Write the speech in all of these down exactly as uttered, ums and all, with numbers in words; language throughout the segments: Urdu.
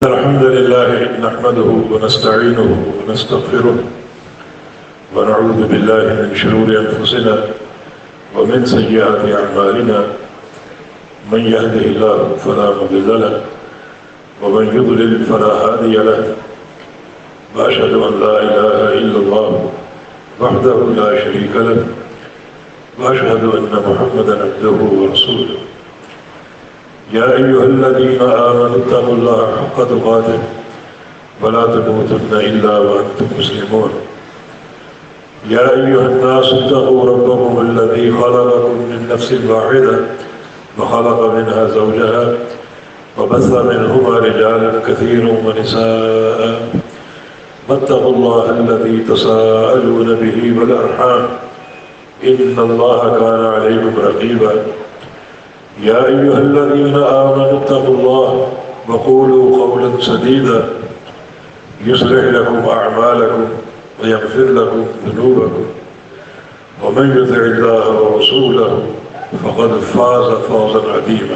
الحمد لله نحمده ونستعينه ونستغفره ونعوذ بالله من شرور أنفسنا ومن سيئات أعمالنا من يهده الله فلا مضل له ومن يضلل فلا هادي له وأشهد أن لا إله إلا الله وحده لا شريك له وأشهد أن محمدا عبده ورسوله يا أيها الذين آمنوا اتقوا الله حق تقاته ولا تموتن إلا وأنتم مسلمون يا أيها الناس اتقوا ربكم الذي خلقكم من نفس واحدة وخلق منها زوجها وبث منهما رجالا كثيرا ونساء واتقوا الله الذي تساءلون به والأرحام إن الله كان عليكم رقيبا يا أيها الذين آمنوا اتقوا الله وقولوا قولا سديدا يصلح لكم أعمالكم ويغفر لكم ذنوبكم ومن يطع الله ورسوله فقد فاز فوزا عظيما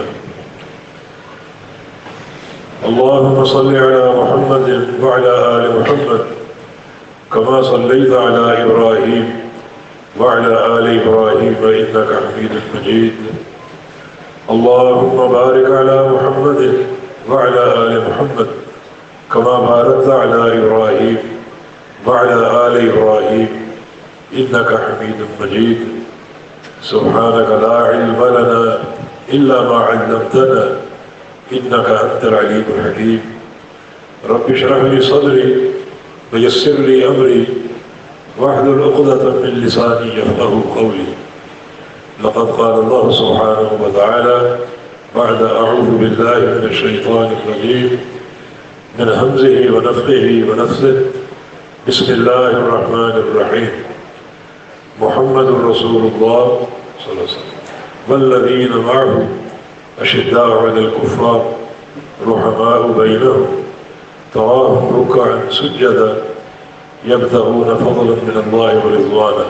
اللهم صل على محمد وعلى آل محمد كما صليت على إبراهيم وعلى آل إبراهيم إنك حميد مجيد اللهم بارك على محمد وعلى آل محمد كما باركت على إبراهيم وعلى آل إبراهيم إنك حميد مجيد سبحانك لا علم لنا إلا ما علمتنا إنك أنت العليم الحكيم رب اشرح لي صدري ويسر لي أمري واحلل عقدة من لساني يفقهوا قولي لقد قال الله سبحانه وتعالى بعد أعوذ بالله من الشيطان الرجيم من همزه ونفخه ونفثه بسم الله الرحمن الرحيم محمد رسول الله صلى الله عليه وسلم والذين معه أشداء على الكفار رحماء بينهم تراهم ركعا سجدا يبتغون فضلا من الله ورضوانه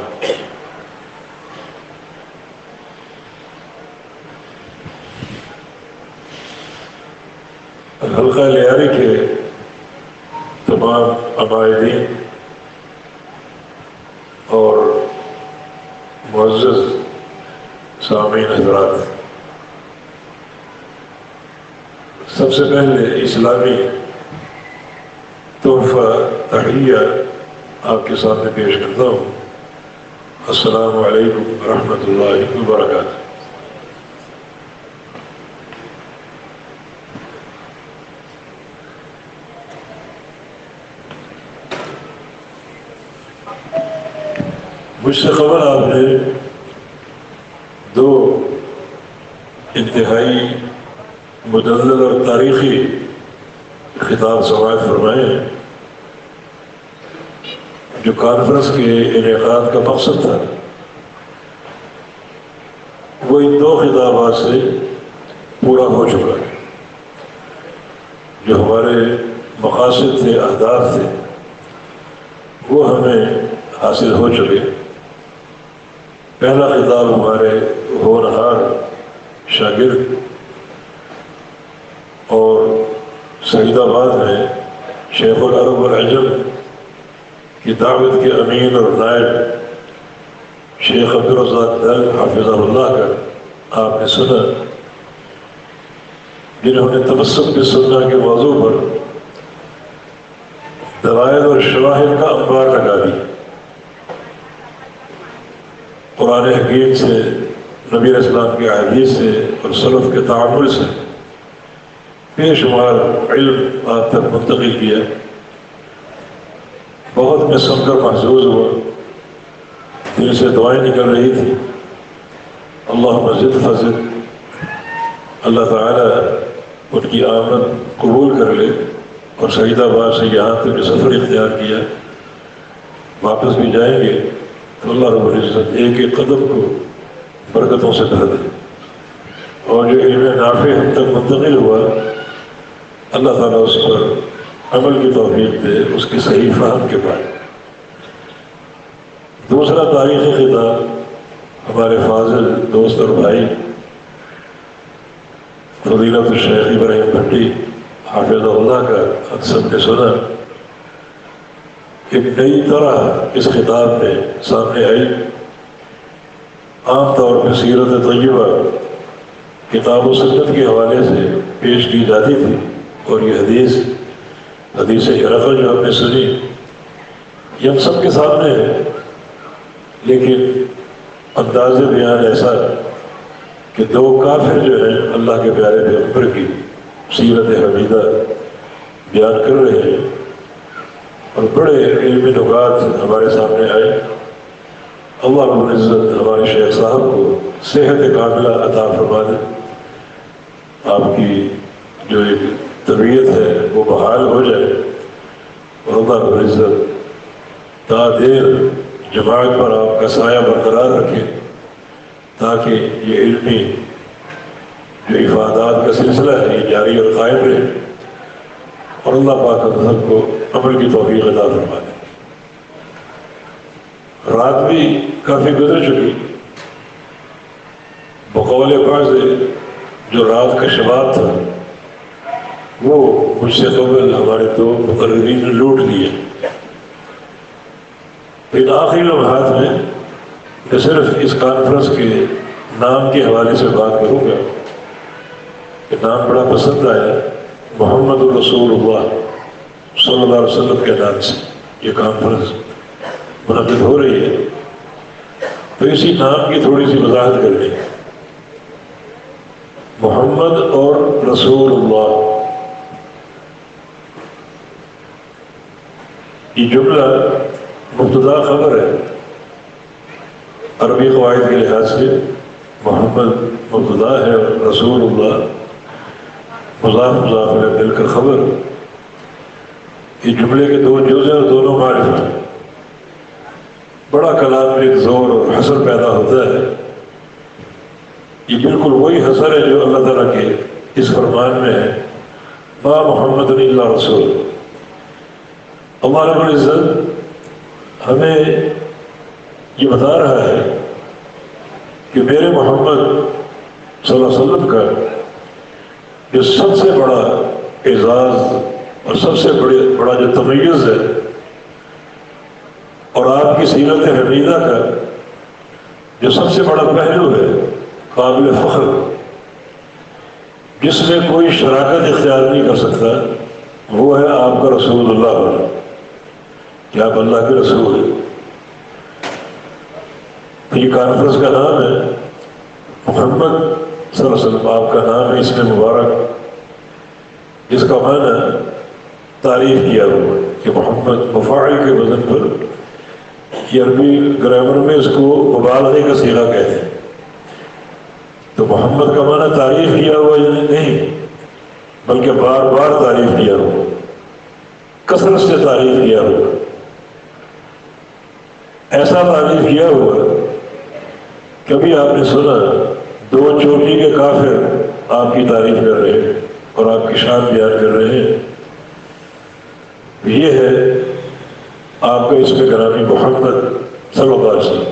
حلقہ لیاری کے تمام عقائدین اور معزز سامعین حضرات، سب سے پہلے اسلامی تحفہ تحیہ آپ کے سامنے پیش کرتا ہوں۔ السلام علیکم ورحمۃ اللہ وبرکاتہ۔ مجھ سے قبل آپ نے دو انتہائی مدلل اور تاریخی خطاب سماعت فرمائے ہیں جو کانفرنس کے انعقاد کا مقصد تھا، وہ ان دو خطابات سے پورا ہو چکا ہے۔ جو ہمارے مقاصد تھے، اہداف تھے، وہ ہمیں حاصل ہو چکے۔ پہلا خطاب ہمارے ہونہار شاگرد اور سعید آباد میں شیخ العرب والعجم کی دعوت کے امین اور نائب شیخ عبدالرزاق دل حافظہ اللہ کا آپ نے سنا، جنہوں نے تمسک بالسنہ کے موضوع پر دلائل اور شواہد کا انبار لگا دی۔ قرآن حکیم سے، نبی علیہ السلام کے احادیث سے اور سلف کے تعامل سے بے شمار علم آپ تک منتقل کیا۔ بہت میں سن کر محظوظ ہوا، دل سے دعائیں نکل رہی تھی، اللہم زد فزد، اللہ تعالیٰ ان کی آمد قبول کر لے اور سعید آباد سے یہاں تک سفر اختیار کیا، واپس بھی جائیں گے تو اللہ رب العزت ایک ایک قدم کو برکتوں سے بھر دے، اور جو علم نافع ہم تک منتقل ہوا اللہ تعالیٰ اس پر عمل کی توفیق دے، اس کی صحیح فہم کے بعد۔ دوسرا تاریخی خطاب ہمارے فاضل دوست اور بھائی فضیلت الشیخ ابراہیم بھٹی حافظ اللہ کا اکثر نے سنا، ایک نئی طرح اس خطاب میں سامنے آئی۔ عام طور پہ سیرت طیبہ کتاب و سنت کے حوالے سے پیش کی جاتی تھی، اور یہ حدیث حدیث ہرقل جو ہم نے سنی یہ ہم سب کے سامنے ہے، لیکن انداز بیان ایسا ہے کہ دو کافر جو ہیں اللہ کے پیارے پیغمبر کی سیرت حمیدہ بیان کر رہے ہیں، اور بڑے علمی نکات ہمارے سامنے آئے۔ اللہ رب العزت ہمارے شیخ صاحب کو صحت کاملہ عطا فرما دے، آپ کی جو ایک طبیعت ہے وہ بحال ہو جائے، اور اللہ رب العزت تا دیر جماعت پر آپ کا سایہ برقرار رکھے، تاکہ یہ علمی جو افادات کا سلسلہ ہے یہ جاری اور قائم رہے، اور اللہ پاک ہم سب کو عمل کی توفیق عطا فرما دے۔ رات بھی کافی گزر چکی، بقول بعض جو رات کا شباب تھا وہ مجھ سے قبل ہمارے دو مقررین نے لوٹ لیے۔ پھر آخری لمحات میں میں صرف اس کانفرنس کے نام کے حوالے سے بات کروں گا کہ نام بڑا پسند آیا، محمد رسول اللہ صلی اللہ علیہ وسلم کے نام سے یہ کانفرنس منعقد ہو رہی ہے، تو اسی نام کی تھوڑی سی وضاحت کر لیں۔ محمد اور رسول اللہ، یہ جملہ مبتدا خبر ہے عربی قواعد کے لحاظ سے۔ محمد مبتدا ہے اور رسول اللہ مضاف مضاف میں مل کر خبر۔ یہ جملے کے دو جزء اور دونوں معرفت ہیں۔ بڑا کلام میں ایک زور اور حسر پیدا ہوتا ہے، یہ بالکل وہی حسر ہے جو اللہ تعالیٰ کے اس فرمان میں ہے، ما محمد الا رسول۔ اللہ رب العزت ہمیں یہ بتا رہا ہے کہ میرے محمد صلی اللہ علیہ وسلم کا جو سب سے بڑا اعزاز اور سب سے بڑے بڑا جو تمیز ہے، اور آپ کی سیرت حمیدہ کا جو سب سے بڑا پہلو ہے قابل فخر، جس میں کوئی شراکت اختیار نہیں کر سکتا، وہ ہے آپ کا رسول اللہ ہونا، کہ آپ اللہ کے رسول ہیں۔ تو یہ کانفرنس کا نام ہے محمد صلی اللہ علیہ وسلم، آپ کا نام ہے اس میں مبارک، جس کا معنی تعریف کیا ہوا کہ محمد مفاعل کے وزن پر، یہ عربی گرامر میں اس کو مبالغے کا صیغہ کہتے ہیں۔ تو محمد کا معنی تعریف کیا ہوا یعنی نہیں، بلکہ بار بار تعریف کیا ہوا، کثرت سے تعریف کیا ہوا، ایسا تعریف کیا ہوا کبھی آپ نے سنا دو چوٹی کے کافر آپ کی تعریف کر رہے ہیں اور آپ کی شان بیان کر رہے ہیں۔ یہ ہے آپ کا اس میں گرامی محمد صلی اللہ علیہ وسلم،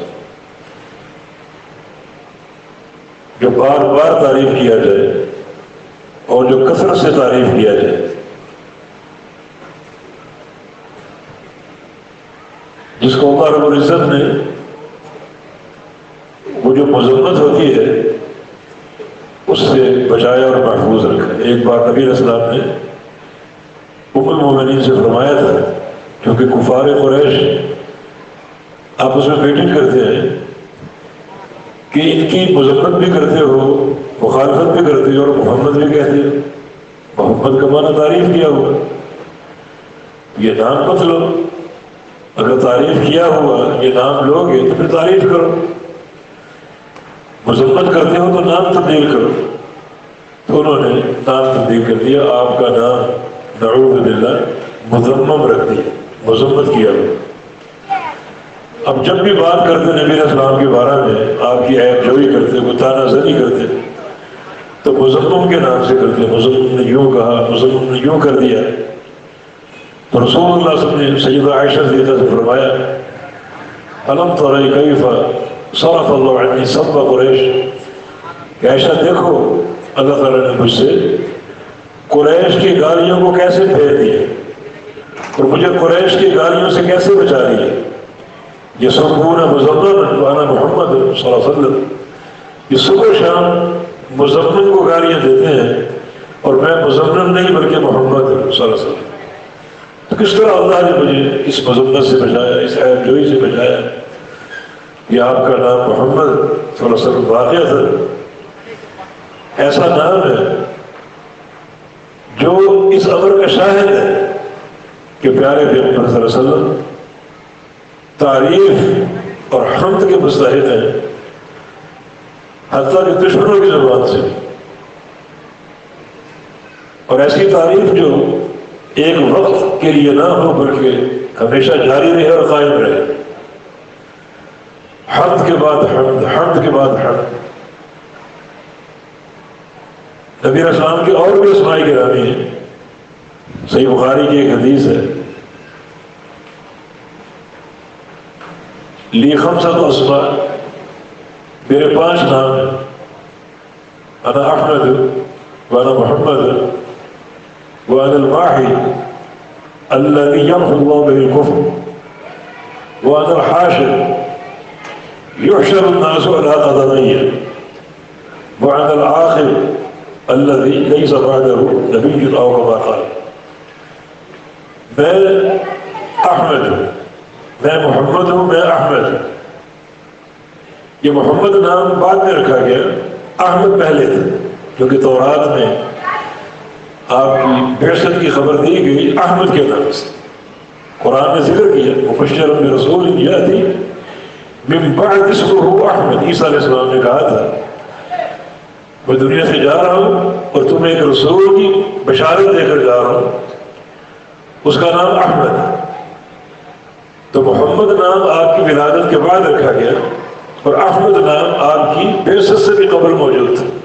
جو بار بار تعریف کیا جائے اور جو کثرت سے تعریف کیا جائے، جس کو اللہ رب العزت نے وہ جو مذمت ہوتی ہے اس سے بچایا اور محفوظ رکھا۔ ایک بار نبی علیہ السلام نے ام المومنین سے فرمایا تھا، کیونکہ کفار قریش آپس میں میٹنگ کرتے ہیں کہ ان کی مذمت بھی کرتے ہو، مخالفت بھی کرتے ہو، اور محمد بھی کہتے ہو۔ محمد کا معنی تعریف کیا ہوا، یہ نام مت لو، اگر تعریف کیا ہوا یہ نام لو گے تو پھر تعریف کرو، مذمت کرتے ہو تو نام تبدیل کرو۔ تو انہوں نے نام تبدیل کر دیا، آپ کا نام نعوذ باللہ مذمم رکھ دیا، مذمت کیا ہوا۔ اب جب بھی بات کرتے نبی علیہ السلام کے بارے میں، آپ کی عیب جوئی کرتے، کوئی طعنہ زنی کرتے، تو مذمم کے نام سے کرتے، مذمم نے یوں کہا، مذمم نے یوں کر دیا۔ تو رسول اللہ صلی اللہ علیہ وسلم نے سیدہ عائشہ رضی سے فرمایا، الم تری کیف صرف اللہ عنی سب قریش، کہ عائشہ دیکھو اللہ تعالیٰ نے مجھ سے قریش کی گالیوں کو کیسے پھیر دیا اور مجھے قریش کی گالیوں سے کیسے بچا لیا. یہ سبون مزمن وانا محمد صلی اللہ علیہ وسلم، یہ صبح شام مزمن کو گالیاں دیتے ہیں اور میں مزمن نہیں بلکہ محمد صلی اللہ علیہ وسلم. تو کس طرح اللہ نے مجھے اس مذمت سے بچایا، اس عیب جوئی سے بچایا. یہ آپ کا نام محمد صلی اللہ علیہ وسلم واقع تھا، ایسا نام ہے جو اس امر کا شاہد ہے کہ پیارے پیغمبر صلی اللہ علیہ وسلم تعریف اور حمد کے مستحق ہیں، حتیٰ کہ دشمنوں کی زبان سے. اور ایسی تعریف جو ایک وقت کے لیے نہ ہو بلکہ ہمیشہ جاری رہے اور قائم رہے. حمد کے بعد حمد، حمد کے بعد حمد. نبی علیہ السلام کی اور بھی اسماء گرامی ہیں. صحیح بخاری کی ایک حدیث ہے، لی خمسۃ اسماء، میرے پانچ نام ہیں. انا احمد وانا محمد وانا الماحی الذی یمحو اللہ بہ الکفر وانا الحاشر یحشر الناس علی قدمی وانا الآخر الذی لیس بعدہ نبی او کما قال. میں احمد ہوں، میں محمد ہوں، میں احمد ہوں. یہ محمد نام بعد میں رکھا گیا، احمد پہلے تھے، کیونکہ تورات میں آپ کی بعثت کی خبر دی گئی احمد کے نام سے. قرآن نے ذکر کیا مبشرا برسول یاتی من بعد اسمہ احمد. عیسیٰ علیہ السلام نے کہا تھا میں دنیا سے جا رہا ہوں اور تمہیں ایک رسول کی بشارت دے کر جا رہا ہوں، اس کا نام احمد ہے. تو محمد نام آپ کی ولادت کے بعد رکھا گیا اور احمد نام آپ کی بعثت سے بھی قبل موجود تھا.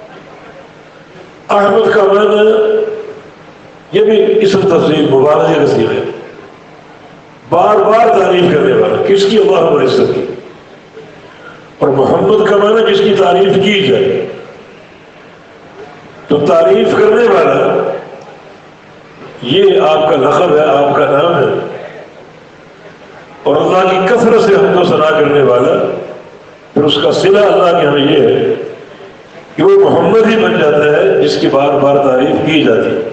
احمد کا معنی یہ بھی اسم تفضیل مبالغہ کا صیغہ ہے، بار بار تعریف کرنے والا، کس کی؟ اللہ رب العزت کی. اور محمد کا معنی جس کی تعریف کی جائے. تو تعریف کرنے والا یہ آپ کا لقب ہے، آپ کا نام ہے. اور اللہ کی کثرت سے ہم کو ثنا کرنے والا، پھر اس کا صلہ اللہ کے ہاں یہ ہے کہ وہ محمد ہی بن جاتا ہے جس کی بار بار تعریف کی جاتی ہے.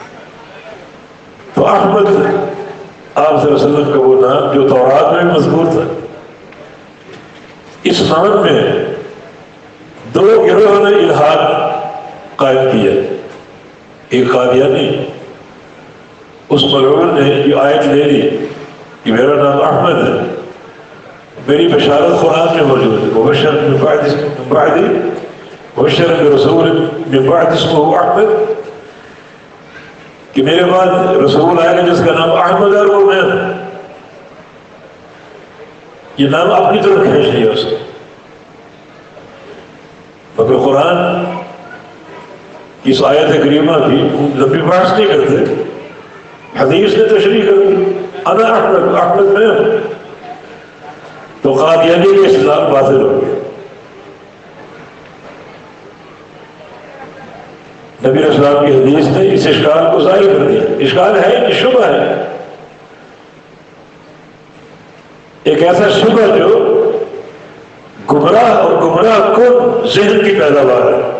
تو احمد آپ صلی اللہ علیہ وسلم کا وہ نام جو تورات میں مذکور تھا. اس نام میں دو گروہوں نے الحاد قائم کیا. ایک قادیانی، اس ملعون نے یہ آیت لے لی کہ میرا نام احمد ہے، میری بشارت قرآن میں موجود ہے، مبشر من بعد مبشر برسول من بعد اسمہ احمد، کہ میرے بعد رسول آئے گا جس کا نام احمد ہے اور وہ میں ہوں. یہ نام اپنی طرف کھینچ لیا اس نے. مگر قرآن کی اس آیت کریمہ کی لمبی بحث نہیں کرتے، حدیث نے تشریح کر دی انا احمد، احمد میں ہوں. تو قادیانی کے اسلام باطل ہو گیا. نبی علیہ السلام کی حدیث نے اس اشکال کو ظاہر کر دیا. اشکال ہے کہ شبہ ہے، ایک ایسا شبہ جو گمراہ اور گمراہ کن ذہن کی پیداوار ہے،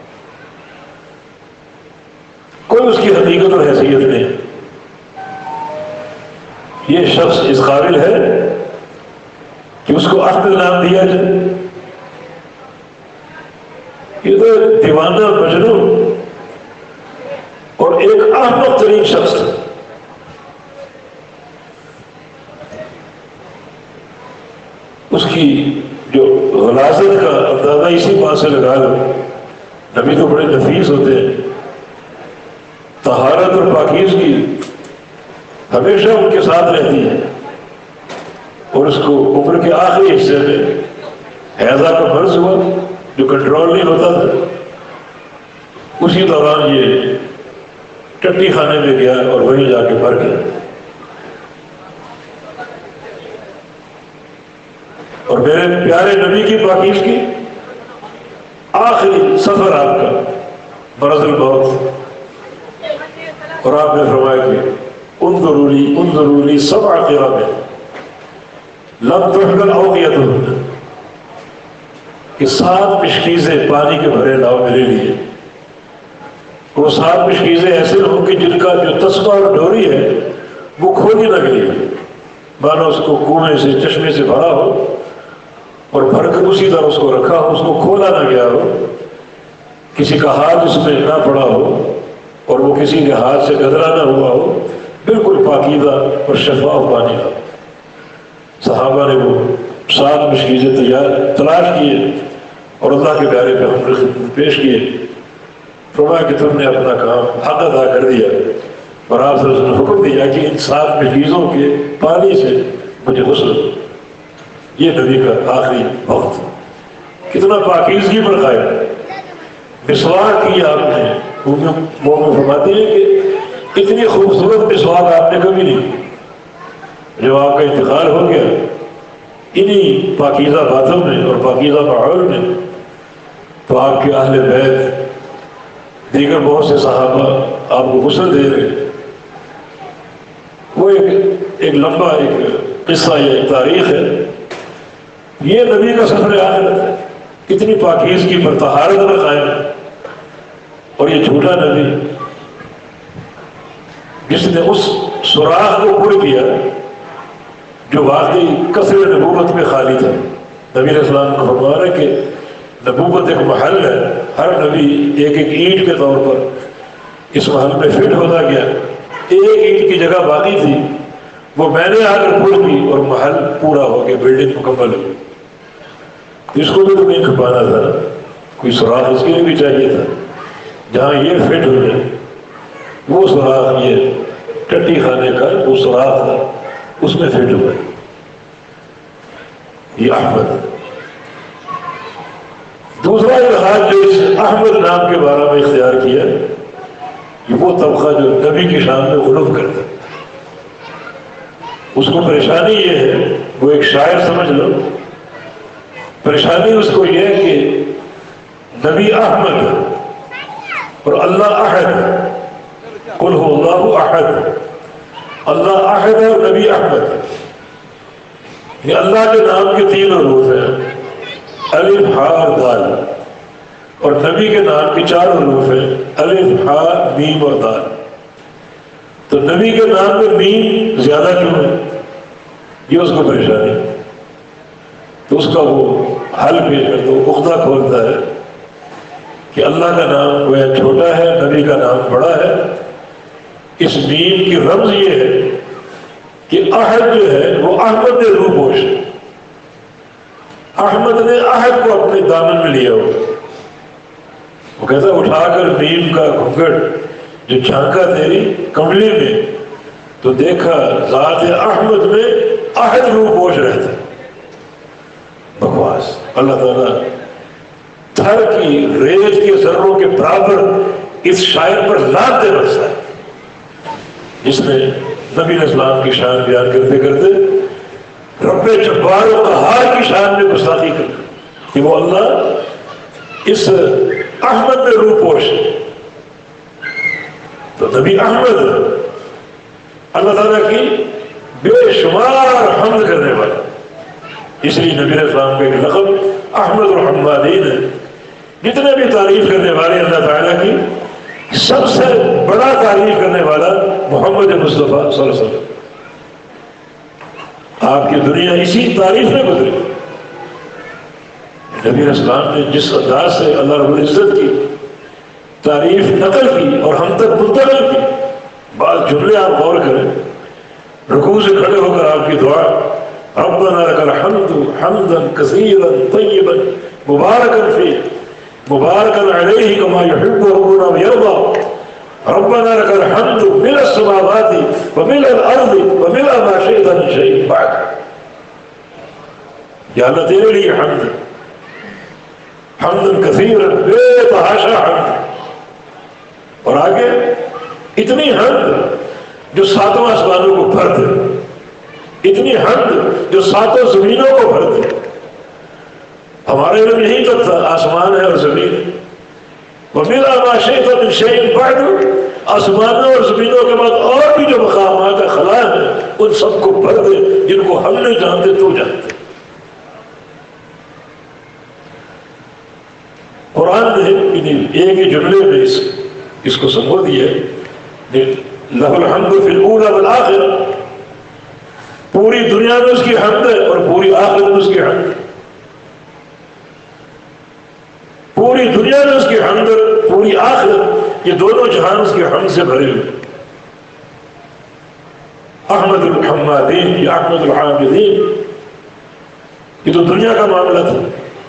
کوئی اس کی حقیقت اور حیثیت نہیں. یہ شخص اس قابل ہے کہ اس کو احمد نام دیا جائے؟ یہ تو دیوانہ مجنون اور ایک احمق ترین شخص ہے. اس کی جو غلاظت کا اندازہ اسی بات سے لگا لو. نبی تو بڑے نفیس ہوتے ہیں، طہارت اور پاکیزگی ہمیشہ ان کے ساتھ رہتی ہے. اور اس کو عمر کے آخری حصے میں حیضہ کا مرض ہوا جو کنٹرول نہیں ہوتا تھا. اسی دوران یہ ٹٹی خانے میں گیا اور وہیں جا کے مر گیا. اور میرے پیارے نبی کی پاکیزگی، آخری سفر آپ کا مرض الموت، اور آپ نے فرمایا کہ انظرولی انظرولی سبع قرب لم تحمل اوقیتہن، کہ سات مشکیزیں پانی کے بھرے لاؤ میرے لیے، وہ سات مشکیزیں ایسے ہوں کہ جن کا جو تسمہ اور ڈوری ہے وہ کھولی نہ گئی، مانو اس کو کنویں سے چشمے سے بھرا ہو اور بھر کر اسی طرح اس کو رکھا ہو، اس کو کھولا نہ گیا ہو، کسی کا ہاتھ اس میں نہ پڑا ہو اور وہ کسی کے ہاتھ سے گدرا نہ ہوا ہو، بالکل پاکیزہ اور شفاف پانی کا۔ صحابہ نے وہ سات مشکیزیں تیار تلاش کیے اور اللہ کے پیارے پہ ہم نے خدمت پیش کیے، فرمایا کہ تم نے اپنا کام حق ادا کر دیا، اور آپ نے حکم دیا کہ ان سات مشکیزوں کے پانی سے مجھے غسل۔ یہ نبی کا آخری وقت، کتنا پاکیزگی پر قائم، مسواک کی آپ نے، مومن فرماتے ہیں کہ اتنی خوبصورت مسواک آپ نے کبھی نہیں، جب آپ کا انتقال ہو گیا انہی پاکیزہ باتوں میں اور پاکیزہ ماحول میں، تو آپ کے اہل بیت دیگر بہت سے صحابہ آپ کو غسل دے رہے، وہ ایک ایک لمبا ایک قصہ یا ایک تاریخ ہے۔ یہ نبی کا سفر آخرت ہے، کتنی پاکیزگی پر طہارت میں قائم ہے، اور یہ جھوٹا نبی جس نے اس سوراخ کو پر کیا جو واقعی کثرت نبوت میں خالی تھا۔ نبی علیہ السلام کو فرما رہا ہے کہ نبوت ایک محل ہے، ہر نبی ایک ایک اینٹ کے طور پر اس محل میں فٹ ہوتا گیا، ایک اینٹ کی جگہ باقی تھی، وہ میں نے آ کر پر کی اور محل پورا ہو گیا، بلڈنگ مکمل ہو گئی۔ اس کو بھی تو نہیں کھپانا تھا، کوئی سوراخ اس کے لیے بھی چاہیے تھا، جہاں یہ فٹ ہو جائے وہ سوراخ، یہ ٹٹی خانے کا وہ سوراخ تھا، اس میں فٹ ہوا۔ یہ احمد، دوسرا لحاظ جو اس احمد نام کے بارے میں اختیار کیا، یہ وہ طبقہ جو نبی کی شان میں غلو کرتا، اس کو پریشانی یہ ہے، وہ ایک شاعر سمجھ لو، پریشانی اس کو یہ ہے کہ نبی احمد اور اللہ احد، قل هو اللہ احد، اللہ احد ہے اور نبی احمد، یہ اللہ کے نام کے تین حروف ہیں، الف ہا دال، اور نبی کے نام کے چار حروف ہیں، الف ہا میم اور دال۔ تو نبی کے نام میں میم زیادہ کیوں ہے، یہ اس کو پریشانی، تو اس کا وہ حل پیش کر دو، عقدہ کھولتا ہے کہ اللہ کا نام گویا چھوٹا ہے، نبی کا نام بڑا ہے۔ اس میم کی رمز یہ ہے کہ احد جو ہے وہ احمد نے روح پوش ہے، احمد نے احد کو اپنے دامن میں لیا ہو، وہ کہتا ہے اٹھا کر میم کا گھونگھٹ جو جھانکا تیری کملی میں تو دیکھا ذات احمد میں احد روح پوش رہتا ہے۔ بکواس، اللہ تعالیٰ تھر کی ریت کے ذروں کے برابر اس شاعر پر لعنت دے برسا ہے، جس نے نبی علیہ السلام کی شان بیان کرتے کرتے رب جبار و قہار کی شان میں گستاخی کر کہ وہ اللہ اس احمد میں روح پوش ہے۔ تو نبی احمد اللہ تعالیٰ کی بے شمار حمد کرنے والا، اس لیے نبی علیہ السلام کا ایک لقب احمد الحمادین ہے۔ جتنے بھی تعریف کرنے والے اللہ تعالیٰ کی، سب سے بڑا تعریف کرنے والا محمد مصطفیٰ صلی اللہ علیہ وسلم، آپ کی دنیا اسی تعریف میں گزری۔ نبی علیہ السلام نے جس انداز سے اللہ رب العزت کی تعریف نقل کی اور ہم تک منتقل کی، بعض جملے آپ غور کریں، رکوع سے کھڑے ہو کر آپ کی دعا، ربنا لک الحمد حمدا کثیرا طیبا مبارکا فیہ مبارکا علیہ کما یحب ربنا ویرضی، ربنا لک الحمد ملء السماوات وملء الارض وملء ما شئت من شیء بعد۔ یا اللہ تیرے لیے حمد، حمدا کثیرا، بے تحاشا حمد، اور آگے اتنی حمد جو ساتوں آسمانوں کو بھر دے، اتنی حمد جو ساتوں زمینوں کو بھر دے۔ ہمارے علم یہی تک تھا، آسمان ہے اور زمین ہے، وَمِلْءَ مَا شِئْتَ مِنْ شَيْءٍ بَعْدُ، آسمانوں اور زمینوں کے بعد اور بھی جو مقامات خلا ہیں ان سب کو بھر دے جن کو ہم نہیں جانتے تو جانتے. قرآن نے ایک ہی جملے میں اس اس کو سمجھ دیا ہے لہ الحمد فی الاولی والآخرہ. پوری دنیا میں اس کی حمد ہے اور پوری آخرت میں اس کی حمد ہے. پوری دنیا میں اس کی حمد ہے، پوری آخرت، یہ دونوں جہان اس کی حمد سے بھرے ہوئے. احمد الحمادین یا احمد الحامدین، یہ تو دنیا کا معاملہ تھا.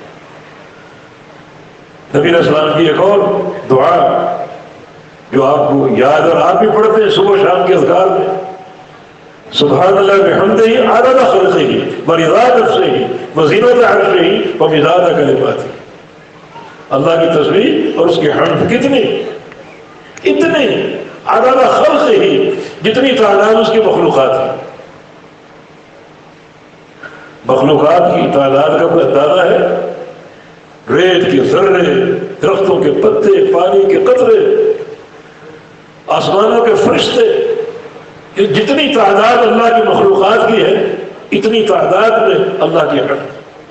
نبی علیہ السلام کی ایک اور دعا جو آپ کو یاد اور آپ بھی پڑھتے ہیں صبح شام کے اذکار میں، سبحان اللہ بحمدہ عدد خلقہ ورضا نفسہ وزینۃ عرشہ ومداد کلماتہ. اللہ کی تسبیح اور اس کی حمد کتنی اتنی عدد خلقہ، جتنی تعداد اس کی مخلوقات ہے. مخلوقات کی تعداد کا کوئی اندازہ ہے؟ ریت کے ذرے، درختوں کے پتے، پانی کے قطرے، آسمانوں کے فرشتے، جتنی تعداد اللہ کی مخلوقات کی ہے اتنی تعداد میں اللہ کی حمد.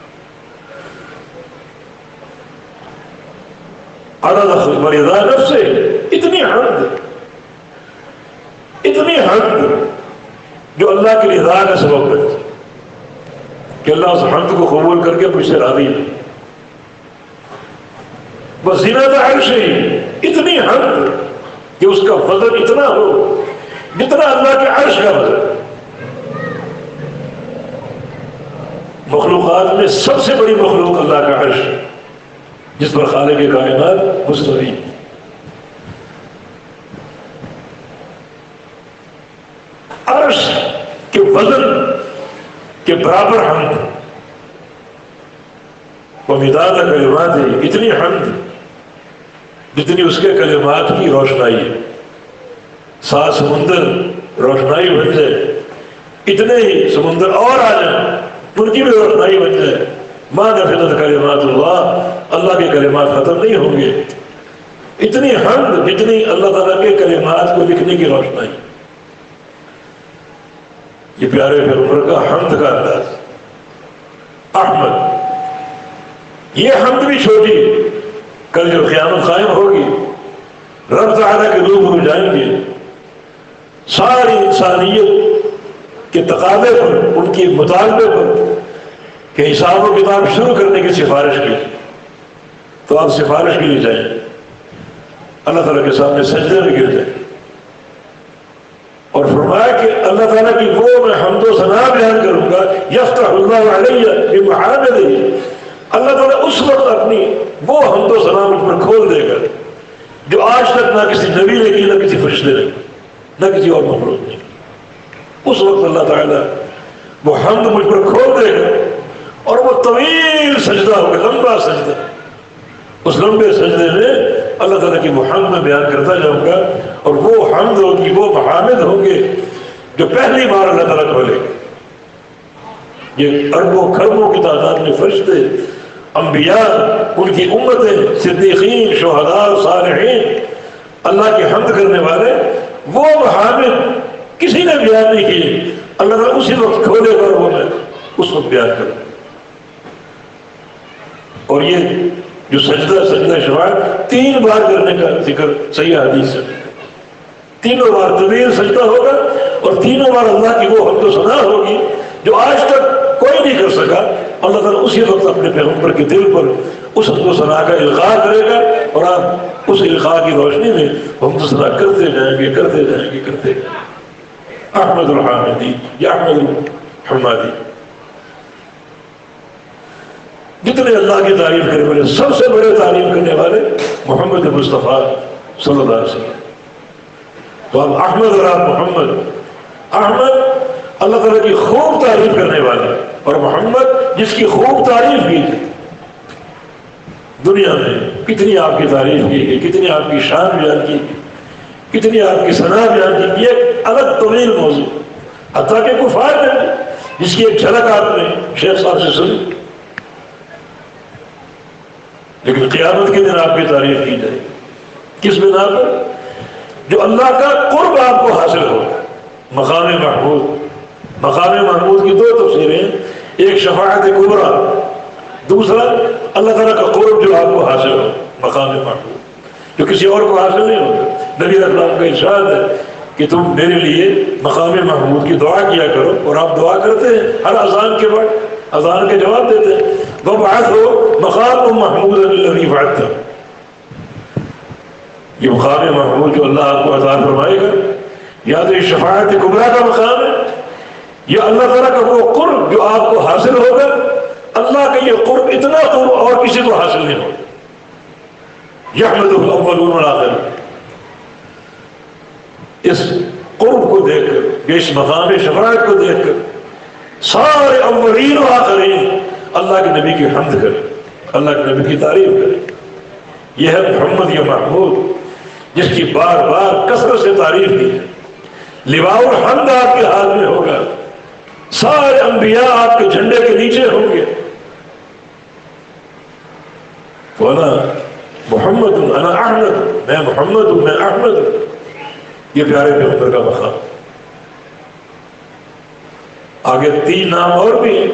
عدد ورضا نفس سے اتنی حمد، اتنی حمد جو اللہ کی رضا کا سبب بنتی کہ اللہ اس حمد کو قبول کر کے مجھ سے راضی ہے. وزینۃ عرشہ، اتنی حمد کہ اس کا وزن اتنا ہو جتنا اللہ کے عرش کا وزن. مخلوقات میں سب سے بڑی مخلوق اللہ کا عرش جس پر خالق کائنات مستوی. عرش کے وزن کے برابر حمد. ومداد کلمات، اتنی حمد جتنی اس کے کلمات کی روشنائی ہے. سات سمندر روشنائی بن جائے، اتنے ہی سمندر اور آ جائیں ان کی بھی روشنائی بن جائے. ما نفدت کلمات اللہ، اللہ کے کلمات ختم نہیں ہوں گے. اتنی حمد جتنی اللہ تعالیٰ کے کلمات کو لکھنے کی روشنائی. یہ پیارے پیغمبر کا حمد کا انداز. احمد، یہ حمد بھی چھوٹی. کل جو قیامت قائم ہوگی رب تعالیٰ کے روبرو جائیں گے، ساری انسانیت کے تقاضے پر، ان کے مطالبے پر کہ حساب و کتاب شروع کرنے کی سفارش کی، تو آپ سفارش کے لیے جائیں. اللہ تعالیٰ کے سامنے سجدے میں گر جائیں اور فرمایا کہ اللہ تعالیٰ کی وہ میں حمد و ثنا بیان کروں گا. یفتح اللہ علیہ بمحامدہ، اللہ تعالیٰ اس وقت اپنی وہ حمد و ثنا مجھ پر کھول دے گا جو آج تک نہ کسی نبی نے کی، نہ کسی فرشتے نے، نہ کسی اور مخلوق نے. اس وقت اللہ تعالیٰ وہ حمد مجھ پر کھول دے گا اور وہ طویل سجدہ ہوگا، لمبا سجدہ. اس لمبے سجدے میں اللہ تعالیٰ کی وہ حمد میں بیان کرتا جاؤں گا اور وہ حمد ہوگی، وہ محامد ہوں گے جو پہلی بار اللہ تعالیٰ کھولے گا. یہ اربوں کھربوں کی تعداد میں فرشتے، انبیاء، ان کی امتیں، صدیقین، شہداء، صالحین، اللہ کی حمد کرنے والے، وہ محامد کسی نے بیان نہیں کیے. اللہ تعالیٰ اسی وقت کھولے گا اور وہ میں اس وقت بیان کروں. اور یہ جو سجدہ سجدہ شفاعت تین بار کرنے کا ذکر صحیح حدیث سے، تینوں بار طویل سجدہ ہوگا اور تینوں بار اللہ کی وہ حمد و ثنا ہوگی جو آج تک کوئی نہیں کر سکا. اللہ تعالیٰ اسی وقت اپنے پیغمبر کے دل پر اس حمد و ثنا کا القاء کرے گا اور آپ اس القاء کی روشنی میں حمد و ثنا کرتے جائیں گے کرتے جائیں گے کرتے جائیں گے. احمد الحامدی یا احمد الحمادی، جتنے اللہ کی تعریف کرنے والے سب سے بڑے تعریف کرنے والے محمد مصطفیٰ صلی اللہ علیہ وسلم. تو آپ احمد اور آپ محمد. احمد اللہ تعالیٰ کی خوب تعریف کرنے والے اور محمد جس کی خوب تعریف کی تھی. دنیا میں کتنی آپ کی تعریف کی گئی، کتنی آپ کی شان بیان کی گئی، کتنی آپ کی ثنا بیان کی گئی. ایک الگ طویل موضوع، حتیٰ کہ کفار میں جس کی ایک جھلک آپ نے شیخ صاحب سے سنی. لیکن قیامت کے دن آپ کی تعریف کی جائے کس بنا پر؟ جو اللہ کا قرب آپ کو حاصل ہو. مقام محمود، مقام محمود کی دو تفسیریں، ایک شفاعت کبریٰ، دوسرا اللہ تعالیٰ کا قرب جو آپ کو حاصل ہو. مقام محمود جو کسی اور کو حاصل نہیں ہوتا. نبی اسلام کا ارشاد ہے کہ تم میرے لیے مقام محمود کی دعا کیا کرو، اور آپ دعا کرتے ہیں ہر اذان کے بعد، اذان کے جواب دیتے ہیں وَابْعَثْهُ مَقَامٌ مَحْمُودًا الَّذِي وَعَدتَّهُ. یہ مقام محمود جو اللہ آپ کو عطا فرمائے گا، یا تو یہ شفاعت کبریٰ کا مقام ہے، یا اللہ تعالیٰ کا وہ قرب جو آپ کو حاصل ہوگا. اللہ کا یہ قرب اتنا قرب اور کسی کو حاصل نہیں ہوگا. یحمدہ الاولون والآخرون. اس قرب کو دیکھ کر، اس مقام شفاعت کو دیکھ کر سارے اولین و آخرین اللہ کے نبی کی حمد کریں، اللہ کے نبی کی تعریف کریں. یہ ہے محمد یا محمود جس کی بار بار کثرت سے تعریف کی ہے. لواء الحمد آپ کے ہاتھ میں ہوگا، سارے انبیاء آپ کے جھنڈے کے نیچے ہوں گے. وَأَنَا محمد انا احمد، میں محمد ہوں، میں احمد ہوں. یہ پیارے پیغمبر کا مقام. آگے تین نام اور بھی ہیں.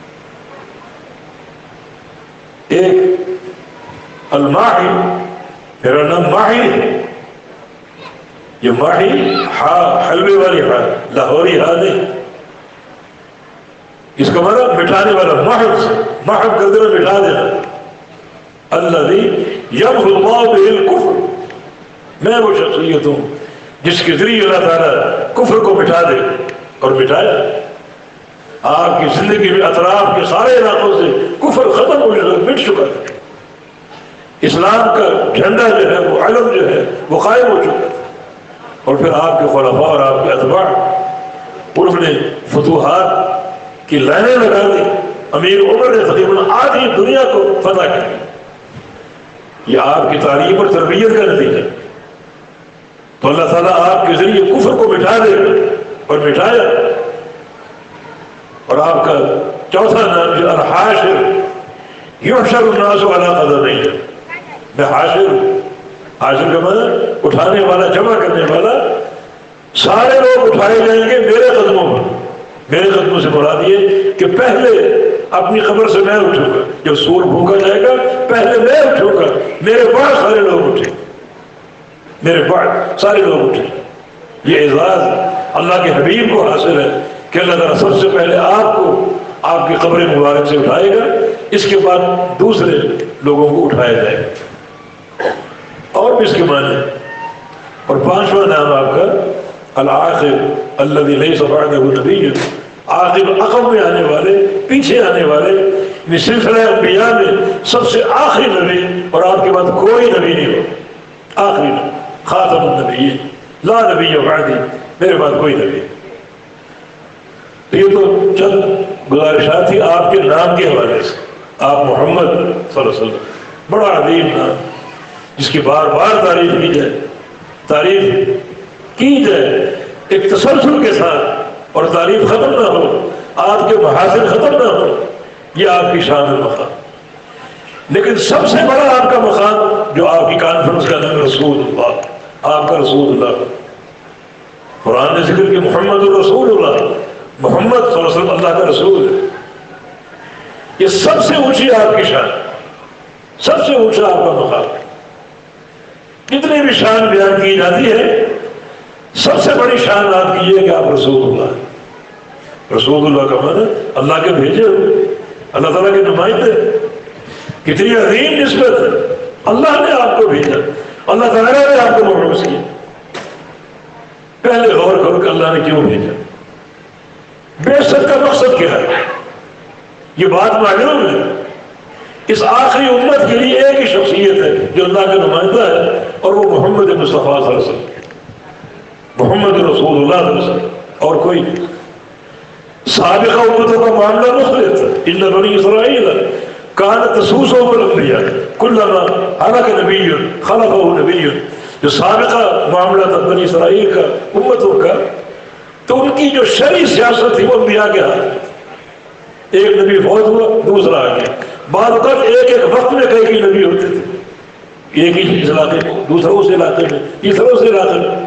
ایک الماحی، میرا نام ماہی ہے. یہ ماہی ہا حلوے والی ہا، لاہوری ہا نہیں. اس کا مطلب مٹانے والا، محب سے محب کر دینا، مٹا دینا. الذی یمحو اللہ بہ الکفر، میں وہ شخصیت ہوں جس کے ذریعے اللہ تعالیٰ کفر کو مٹا دے، اور مٹایا. آپ کی زندگی میں اطراف کے سارے علاقوں سے کفر ختم ہو چکا، مٹ چکا ہے. اسلام کا جھنڈا جو ہے، وہ علم جو ہے، وہ قائم ہو چکا ہے. اور پھر آپ کے خلفاء اور آپ کے اتباع، انہوں نے فتوحات کی لائنیں لگا دی. امیر عمر نے تقریباً آدھی دنیا کو فتح کیا. یہ آپ کی تعلیم اور تربیت کا نتیجہ. تو اللہ تعالیٰ آپ کے ذریعے کفر کو مٹا دے گا، اور مٹایا. اور آپ کا چوتھا نام جو الحاشر، یحشر الناس علی قدمیہ، میں حاشر ہوں. حاشر کا معنی اٹھانے والا، جمع کرنے والا. سارے لوگ اٹھائے جائیں گے میرے قدموں پر. میرے قدموں سے مراد یہ کہ پہلے اپنی قبر سے میں اٹھوں گا. جب سور بھونکا جائے گا پہلے میں اٹھوں گا، میرے بعد سارے لوگ اٹھیں، میرے بعد سارے لوگ اٹھیں. یہ اعزاز اللہ کے حبیب کو حاصل ہے کہ اللہ تعالیٰ سب سے پہلے آپ کو آپ کی قبر مبارک سے اٹھائے گا، اس کے بعد دوسرے لوگوں کو اٹھایا جائے گا. اور بھی اس کے معنی. اور پانچواں نام آپ کا العاقب الذی لیس بعدہ نبی، عاقب عقب میں آنے والے، پیچھے آنے والے. یعنی سلسلہ انبیاء میں سب سے آخری نبی، اور آپ کے بعد کوئی نبی نہیں ہو. آخری نبی، خاتم النبی، لا نبی بعدی، میرے بعد کوئی نبی. یہ تو چند گزارشات تھی آپ کے نام کے حوالے سے. آپ محمد صلی اللہ علیہ وسلم، بڑا عظیم نام جس کی بار بار تعریف کی جائے، تعریف کی جائے ایک تسلسل کے ساتھ، اور تعریف ختم نہ ہو، آپ کے محاسن ختم نہ ہو. یہ آپ کی شان مقام. لیکن سب سے بڑا آپ کا مقام جو آپ کی کانفرنس کا نام رسول اللہ، آپ کا رسول اللہ. قرآن نے ذکر کہ محمد رسول اللہ، محمد صلی اللہ علیہ وسلم اللہ کا رسول ہے. یہ سب سے اونچی آپ کی شان، سب سے اونچا آپ کا مقام. کتنی بھی شان بیان کی جاتی ہے، سب سے بڑی شان آپ کی یہ کہ آپ رسول اللہ ہیں. رسول اللہ کا معنی اللہ کے بھیجے ہوئے، اللہ تعالیٰ کے نمائندے. کتنی عظیم نسبت ہے. اللہ نے آپ کو بھیجا، اللہ تعالیٰ نے آپ کو مبعوث کیا. پہلے غور کرو کہ اللہ نے کیوں بھیجا، بعثت کا مقصد کیا ہے. یہ بات معلوم ہے. اس آخری امت کے لیے ایک ہی شخصیت ہے جو اللہ کا نمائندہ ہے، اور وہ محمد مصطفیٰ صلی اللہ علیہ وسلم، محمد رسول اللہ صلی اللہ علیہ وسلم، اور کوئی نہیں. سابقہ امتوں کا معاملہ مختلف تھا. ان بنی اسرائیل کانت تسوسهم الانبیاء کلما ہلک نبی خلفہ نبی. جو سابقہ معاملہ تھا بنی اسرائیل کا، امتوں کا، تو ان کی جو شرعی سیاست تھی وہ انبیاء کے ہاتھ میں. ایک نبی فوت ہوا، دوسرا آ گیا. بعض اوقات ایک ایک وقت میں کئی کئی نبی ہوتے تھے. ایک ہی اس علاقے میں، دوسرا اس علاقے میں، تیسرا اس علاقے میں.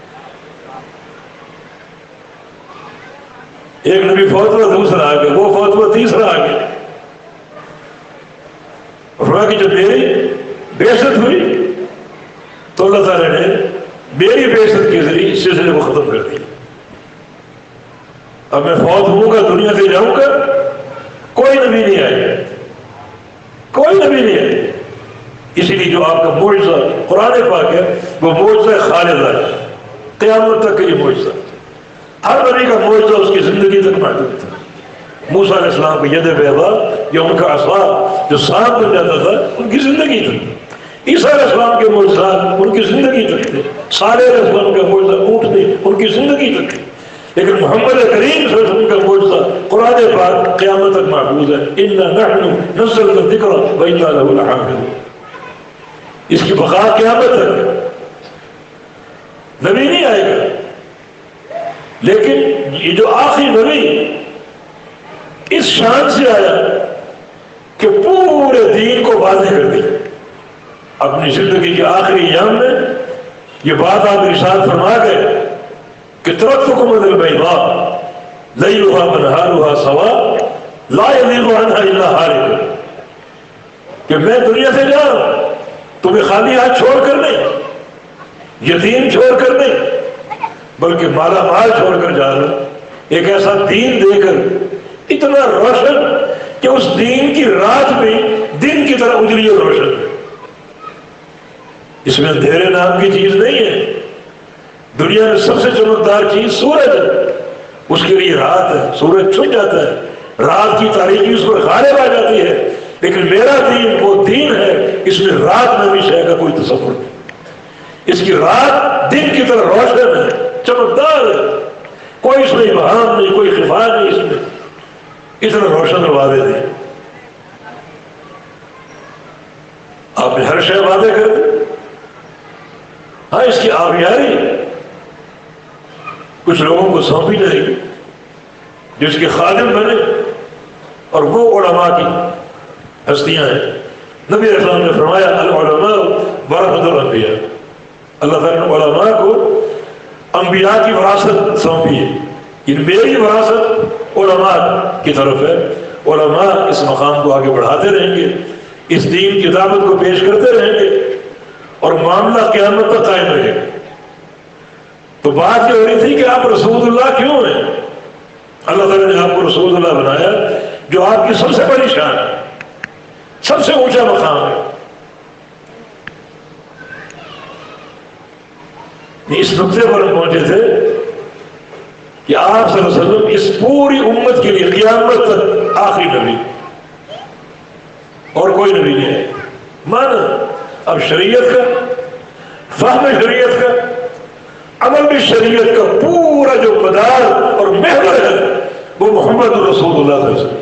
ایک نبی فوت ہوا دوسرا آ گیا، وہ فوت ہوا تیسرا آ گیا. فرمایا کہ جب میری بعثت ہوئی تو اللہ تعالیٰ نے میری بعثت کے ذریعے اس سلسلے کو ختم کر دیا. اب میں فوت ہوں گا، دنیا سے جاؤں گا، کوئی نبی نہیں آئے گا، کوئی نبی نہیں آئے گا. اسی لیے جو آپ کا معجزہ قرآن پاک ہے وہ معجزہ خالدہ ہے، قیامت تک کا یہ معجزہ. ہر نبی کا معجزہ اس کی زندگی تک محدود تھا. موسیٰ علیہ السلام کو ید بیضا یا ان کا عصا جو سانپ بن جاتا تھا ان کی زندگی تک. عیسیٰ علیہ السلام کے معجزات ان کی زندگی تک تھے. صالح علیہ السلام کا معجزہ اونٹ تھے، ان کی زندگی تک تھے. لیکن محمد کریم صلی اللہ علیہ وسلم کا معجزہ قرآن پاک قیامت تک محفوظ ہے. اِنَّا نَحْنُ نَزَّلْنَا الذِّكْرَ وَإِنَّا لَهُ لَحَافِظُونَ. اس کی بقا قیامت تک. نبی نہیں آئے گا، لیکن یہ جو آخری نبی اس شان سے آیا کہ پورے دین کو واضح کر دیا. اپنی زندگی کے آخری ایام میں یہ بات آپ ارشاد فرما گئے کہ ترکتکم علی البیضاء لیلھا ونہارھا سواء لا یزیغ عنھا الا ہالک. کہ میں دنیا سے جا رہا ہوں، تمہیں خالی ہاتھ چھوڑ کر نہیں، یتیم چھوڑ کر نہیں، بلکہ مالا مال چھوڑ کر جا رہا ہوں. ایک ایسا دین دے کر اتنا روشن کہ اس دین کی رات میں دن کی طرح اجلی اور روشن. اس میں اندھیرے نام کی چیز نہیں ہے. دنیا میں سب سے چمکدار چیز سورج ہے، اس کے لیے رات ہے، سورج چھپ جاتا ہے، رات کی تاریکی اس پر غالب آ جاتی ہے. لیکن میرا دین وہ دین ہے اس میں رات میں بھی شے کا کوئی تصور نہیں. اس کی رات دن کی طرح روشن ہے، چمکدار ہے، کوئی اس میں ابہام نہیں، کوئی خفا نہیں. اس میں اتنا روشن اور واضح نہیں. آپ نے ہر شے واضح کر دی. ہاں اس کی آبیاری کچھ لوگوں کو سونپی جائے گی جس کے خادم بنے، اور وہ علماء کی ہستیاں ہیں. نبی علیہ السلام نے فرمایا العلماء ورثۃ الانبیاء. اللہ تعالیٰ نے علماء کو انبیاء کی وراثت سونپی ہے. یہ میری وراثت علماء کی طرف ہے. علماء اس مقام کو آگے بڑھاتے رہیں گے، اس دین کی دعوت کو پیش کرتے رہیں گے، اور معاملہ قیامت تک قائم رہے گا. تو بات یہ ہو رہی تھی کہ آپ رسول اللہ کیوں ہیں؟ اللہ تعالیٰ نے آپ کو رسول اللہ بنایا جو آپ کی سب سے بڑی شان ہے، سب سے اونچا مقام ہے. اس نقطے پر پہنچے تھے کہ آپ صلی اللہ علیہ وسلم اس پوری امت کے لیے قیامت تک آخری نبی، اور کوئی نبی نہیں ہے. مانا اب شریعت کا، فہم شریعت کا، عمل بھی شریعت کا پورا جو مدار اور محور ہے وہ محمد رسول اللہ صلی اللہ علیہ وسلم.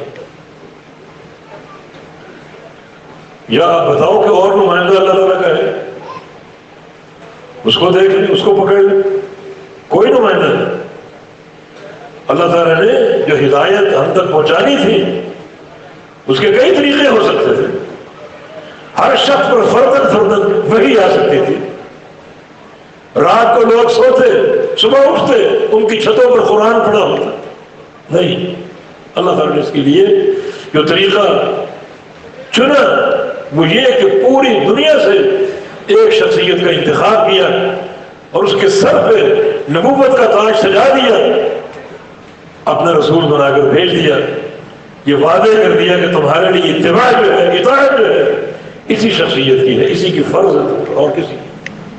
یا آپ بتاؤ کہ اور نمائندہ اللہ تعالیٰ کا ہے، اس کو دیکھ لیں، اس کو پکڑ لیں. کوئی نمائندہ نہیں. اللہ تعالیٰ نے جو ہدایت ہم تک پہنچانی تھی اس کے کئی طریقے ہو سکتے تھے. ہر شخص پر فردن فردن وحی آ سکتی تھی. رات کو لوگ سوتے، صبح اٹھتے، ان کی چھتوں پر قرآن پڑھا ہوتا. نہیں، اللہ تعالیٰ نے اس کے لیے جو طریقہ چنا وہ یہ کہ پوری دنیا سے ایک شخصیت کا انتخاب کیا اور اس کے سر پہ نبوت کا تاج سجا دیا، اپنا رسول بنا کر بھیج دیا. یہ وعدے کر دیا کہ تمہارے لیے اتباع جو ہے، اطاعت جو ہے، اسی شخصیت کی ہے، اسی کی فرض ہے اور کسی کی.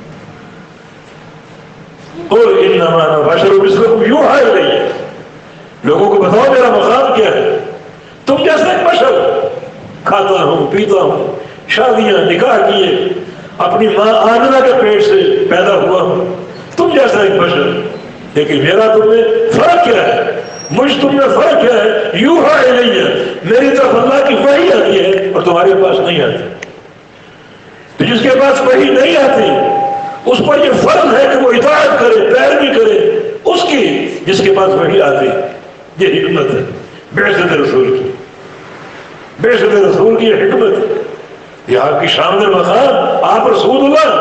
اور انما انا بشر مثلکم یوحی الی. لوگوں کو بتاؤ میرا مقام کیا ہے. تم جیسا ایک بشر، کھاتا ہوں، پیتا ہوں، شادیاں، نکاح کیے، اپنی ماں آمنہ کے پیٹ سے پیدا ہوا ہوں، تم جیسا ایک بشر. لیکن میرا تم میں فرق کیا ہے؟ مجھ تم میں فرق کیا ہے؟ یوحی الی، میری طرف اللہ کی وحی آتی ہے اور تمہارے پاس نہیں آتی. تو جس کے پاس وحی نہیں آتی اس پر یہ فرض ہے کہ وہ اطاعت کرے، پیروی کرے اس کی جس کے پاس وحی آتی. یہ حکمت ہے بعثت رسول کی. بعثت رسول کی یہ حکمت ہے. یہ آپ کی شان مقام، آپ رسول اللہ۔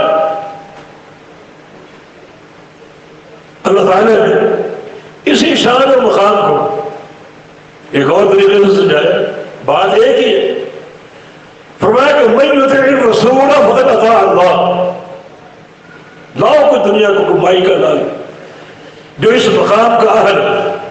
اللہ تعالیٰ نے اسی شان اور مقام کو ایک اور طریقے سے سمجھایا، بات ایک ہی ہے۔ فرمایا کہ من یطع الرسول فقد اطاع اللہ۔ لاؤ کو دنیا کو کمائی کا لال، جو اس مقام کا اہل،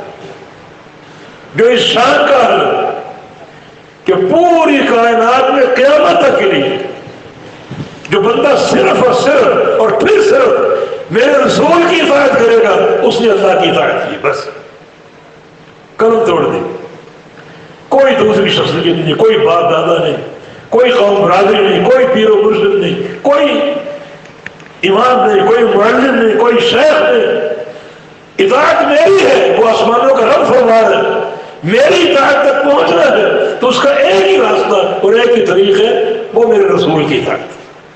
جو اس شان کا اہل کہ پوری کائنات میں قیامت تک کے لیے جو بندہ صرف اور صرف اور پھر صرف میرے رسول کی اطاعت کرے گا، اس نے اللہ کی اطاعت کی، بس قلم توڑ دی۔ کوئی دوسری شخصیت نہیں، کوئی باپ دادا نہیں، کوئی قوم برادری نہیں، کوئی پیر و مرشد نہیں، کوئی امام نہیں، کوئی معلم نہیں، کوئی شیخ نہیں۔ اطاعت میری ہے، وہ آسمانوں کا رب فرما ہے، میری اطاعت تک پہنچنا ہے تو اس کا ایک ہی راستہ اور ایک ہی طریق ہے، وہ میرے رسول کی اطاعت۔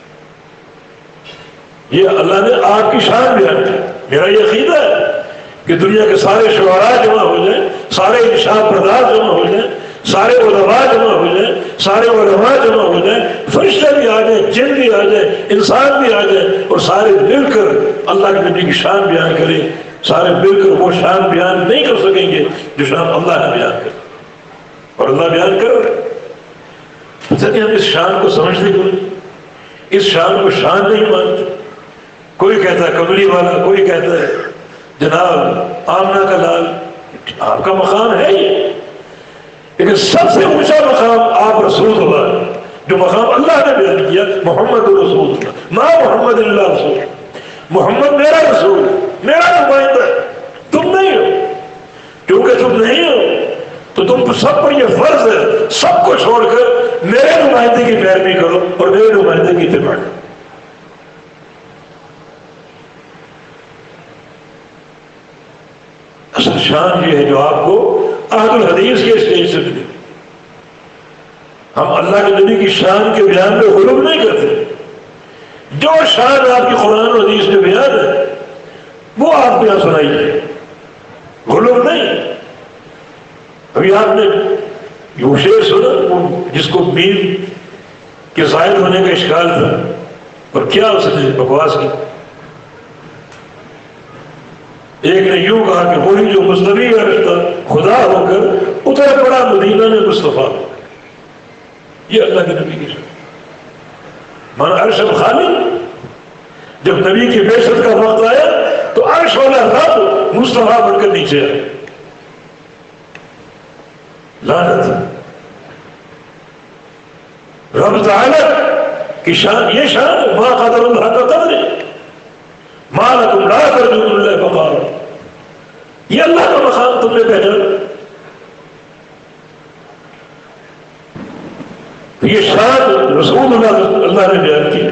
یہ اللہ نے آپ کی شان بیان کی۔ میرا یہ عقیدہ ہے کہ دنیا کے سارے شعراء جمع ہو جائیں، سارے ارشاد پرداز جمع ہو جائیں، سارے علماء جمع ہو جائیں، سارے علماء جمع ہو جائیں، فرشتے بھی آ جائیں، جن بھی آ جائیں، انسان بھی آ جائیں، اور سارے مل کر اللہ کے نبی کی شان بیان کریں، سارے مل کر وہ شان بیان نہیں کر سکیں گے جو شان اللہ نے بیان کر، اور اللہ بیان کر رہے ہیں۔ ہم اس شان کو سمجھتے کیوں نہیں؟ اس شان کو شان نہیں مانتے۔ کوئی کہتا ہے کملی والا، کوئی کہتا ہے جناب آمنہ کا لال۔ آپ کا مقام ہے یہ، لیکن سب سے اونچا مقام آپ رسول اللہ، جو مقام اللہ نے بیان کیا، محمد رسول اللہ، ما محمد اللہ رسول، محمد میرا رسول، میرا نمائندہ ہے، تم نہیں ہو۔ کیونکہ تم نہیں ہو تو تم سب پر یہ فرض ہے، سب کو چھوڑ کر میرے نمائندے کی پیروی کرو اور میرے نمائندے کی اتباع کرو۔ اصل شان یہ ہے جو آپ کو عہد الحدیث کے اسٹیج سے ملی۔ ہم اللہ کے نبی کی شان کے بیان میں غلو نہیں کرتے۔ جو شان آپ کی قرآن و حدیث میں بیان ہے وہ آپ کو یہاں سنائیے، غلو نہیں۔ ابھی آپ نے وہ شعر سنا جس کو میر کے زائد ہونے کا اشکال تھا، اور کیا اس نے بکواس کی۔ ایک نے یوں کہا کہ وہی جو مصطفی کا رشتہ خدا ہو کر اتر پڑا مدینہ میں مصطفیٰ۔ یہ اللہ کے نبی کی شان، مانا عرش خالی۔ جب نبی کی بعثت کا وقت آیا تو عرش والا رب مصطفیٰ بن کر نیچے آئے۔ لعنت رب تعالی کی شان، یہ شان ما قدر اللہ کا قدر ہے، ما لکم لا ترجون اللہ وقارا۔ یہ اللہ کا مقام تم نے پہچانا۔ یہ شان رسول اللہ اللہ نے بیان کی،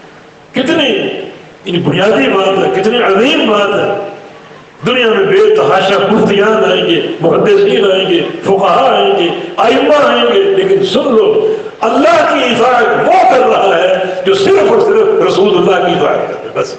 کتنی بنیادی بات ہے، کتنی عظیم بات ہے۔ دنیا میں بے تحاشا مفتیان آئیں گے، محدثین آئیں گے، فقہاء آئیں گے، ائمہ آئیں گے، لیکن سن لو اللہ کی اطاعت وہ کر رہا ہے جو صرف اور صرف رسول اللہ کی اطاعت کرتے، بس۔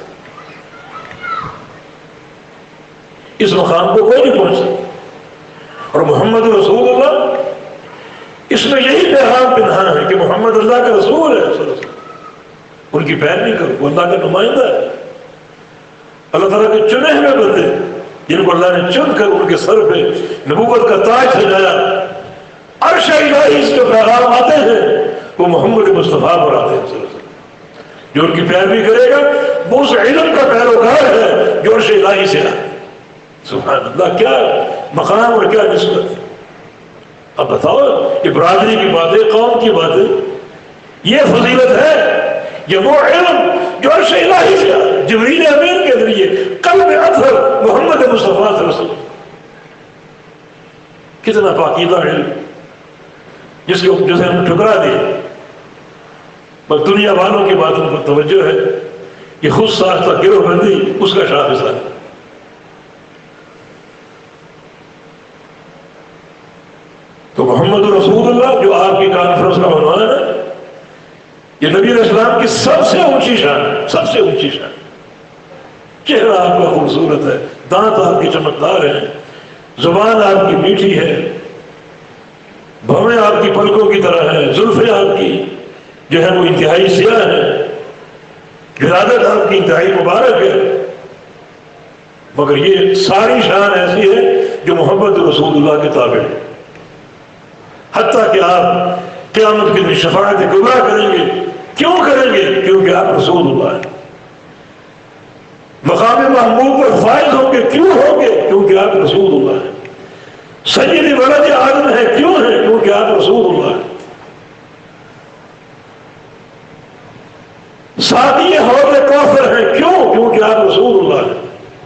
اس مقام کو کوئی نہیں پہنچ سکتا۔ اور محمد رسول اللہ، اس میں یہی پیغام پنہان ہے کہ محمد اللہ کا رسول ہے، صلی اللہ علیہ وسلم۔ ان کی پیروی کرو، وہ اللہ کا نمائندہ ہے۔ اللہ تعالیٰ کے چنے ہوئے بندے جن کو اللہ نے چن کر ان کے سر پہ نبوت کا تاج سجایا، عرش الہی اس کے پیغام آتے ہیں، وہ محمد مصطفیٰ پر آتے ہیں، صلی اللہ علیہ وسلم۔ جو ان کی پیروی کرے گا وہ اس علم کا پیروکار ہے جو عرش الہی سے آئے۔ سبحان اللہ، کیا مقام اور کیا نسبت۔ اب بتاؤ، یہ برادری کی باتیں، قوم کی باتیں، یہ فضیلت ہے، یہ وہ علم جو عرش الہی سے جبریل امین کے ذریعے قلب اطہر محمد مصطفیٰ صلی اللہ علیہ وسلم۔ کتنا پاکیزہ علم جس کو جسے ہم ٹھکرا دیں، بس دنیا والوں کی باتوں پر توجہ ہے۔ یہ خود ساختہ گروہ بندی اس کا شاخصہ ہے۔ تو محمد رسول اللہ جو آپ کی کانفرنس کا عنوان ہے، یہ نبی علیہ السلام کی سب سے اونچی شان ہے، سب سے اونچی شان۔ چہرہ آپ کا خوبصورت ہے، دانت آپ کے چمکدار ہیں، زبان آپ کی میٹھی ہے، بھویں آپ کی پلکوں کی طرح ہے، زلفیں آپ کی جو ہے وہ انتہائی سیاہ ہے، ولادت آپ کی انتہائی مبارک ہے، مگر یہ ساری شان ایسی ہے جو محمد رسول اللہ کے تابع ہے، حتیٰ کہ آپ قیامت کے دن شفاعت کبریٰ کریں گے. کیوں کریں گے؟ کیونکہ آپ رسول اللہ ہیں. مقام محمود پر فائز ہوں گے، کیوں ہوں گے؟ کیونکہ آپ رسول اللہ ہیں. سید ولد آدم ہے، کیوں ہے؟ کیونکہ آپ رسول اللہ ہیں. ساتھی حوض کوثر ہیں، کیوں؟ کیونکہ آپ رسول اللہ ہیں.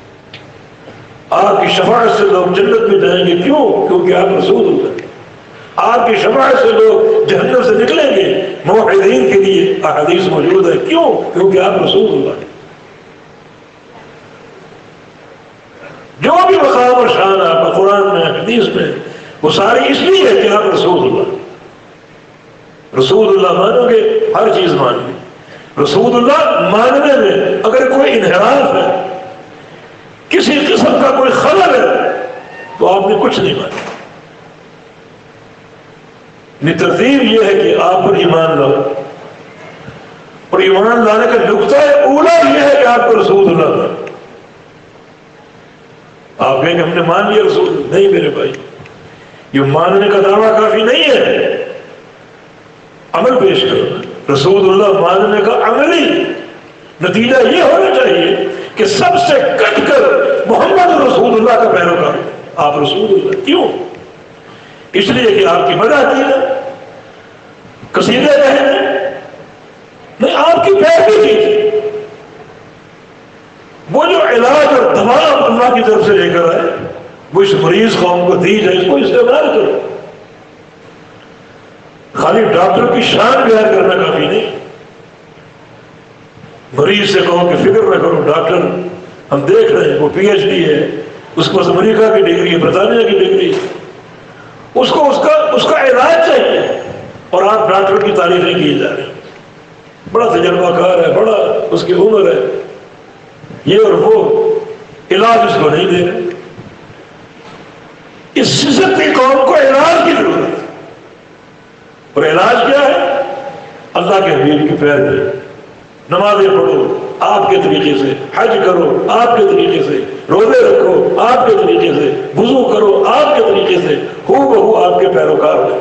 آپ کی شفاعت سے لوگ جنت میں جائیں گے، کیوں؟ کیونکہ آپ رسول اللہ ہیں. آپ کی شفاعت سے لوگ جہنم سے نکلیں گے، موحدین کے لیے احادیث موجود ہے، کیوں؟ کیونکہ آپ رسول اللہ ہیں. جو بھی مقام اور شان آپ کا قرآن میں حدیث میں، وہ ساری اس لیے ہے کہ آپ رسول اللہ رسول اللہ مانو گے، ہر چیز مان گے. رسول اللہ ماننے میں اگر کوئی انحراف ہے، کسی قسم کا کوئی خلل ہے، تو آپ نے کچھ نہیں مانا. ترتیب یہ ہے کہ آپ پر ایمان لاؤ، اور ایمان لانے کا نقطہ اولا یہ ہے کہ آپ کو رسول اللہ مانو. آپ کہیں کہ ہم نے مان لیا رسول، نہیں میرے بھائی، یہ ماننے کا دعویٰ کافی نہیں ہے، عمل پیش کرو. رسول اللہ ماننے کا عملی نتیجہ یہ ہونا چاہیے کہ سب سے کٹ کر محمد رسول اللہ کا پیروکار. آپ رسول اللہ کیوں؟ اس لیے کہ آپ کی مدح کی ہے، قصیدے رہے ہیں، نہیں آپ کی پیروی کی تھی. وہ جو علاج اور دوا اللہ کی طرف سے لے کر آئے، وہ اس مریض قوم کو دی جائے، اس کو استعمال کرو. خالی ڈاکٹر کی شان بیان کرنا کافی نہیں. مریض سے کہو کہ فکر نہ کرو، ڈاکٹر ہم دیکھ رہے ہیں، وہ پی ایچ ڈی ہے، اس کو امریکہ کی ڈگری ہے، برطانیہ کی ڈگری ہے، اس کو اس کا اس کا علاج چاہیے، اور آپ ڈاکٹر کی تعریف نہیں کیے جا رہے. بڑا تجربہ کار ہے، بڑا اس کی عمر ہے، یہ اور وہ، علاج اس کو نہیں دے رہے. اس سزت کی قوم کو علاج کی ضرورت ہے، اور علاج کیا ہے؟ اللہ کے حبیب کے پیر میں نمازیں پڑھو آپ کے طریقے سے، حج کرو آپ کے طریقے سے، روزے رکھو آپ کے طریقے سے، وضو کرو آپ کے طریقے سے، ہو بہو آپ کے پیروکار میں.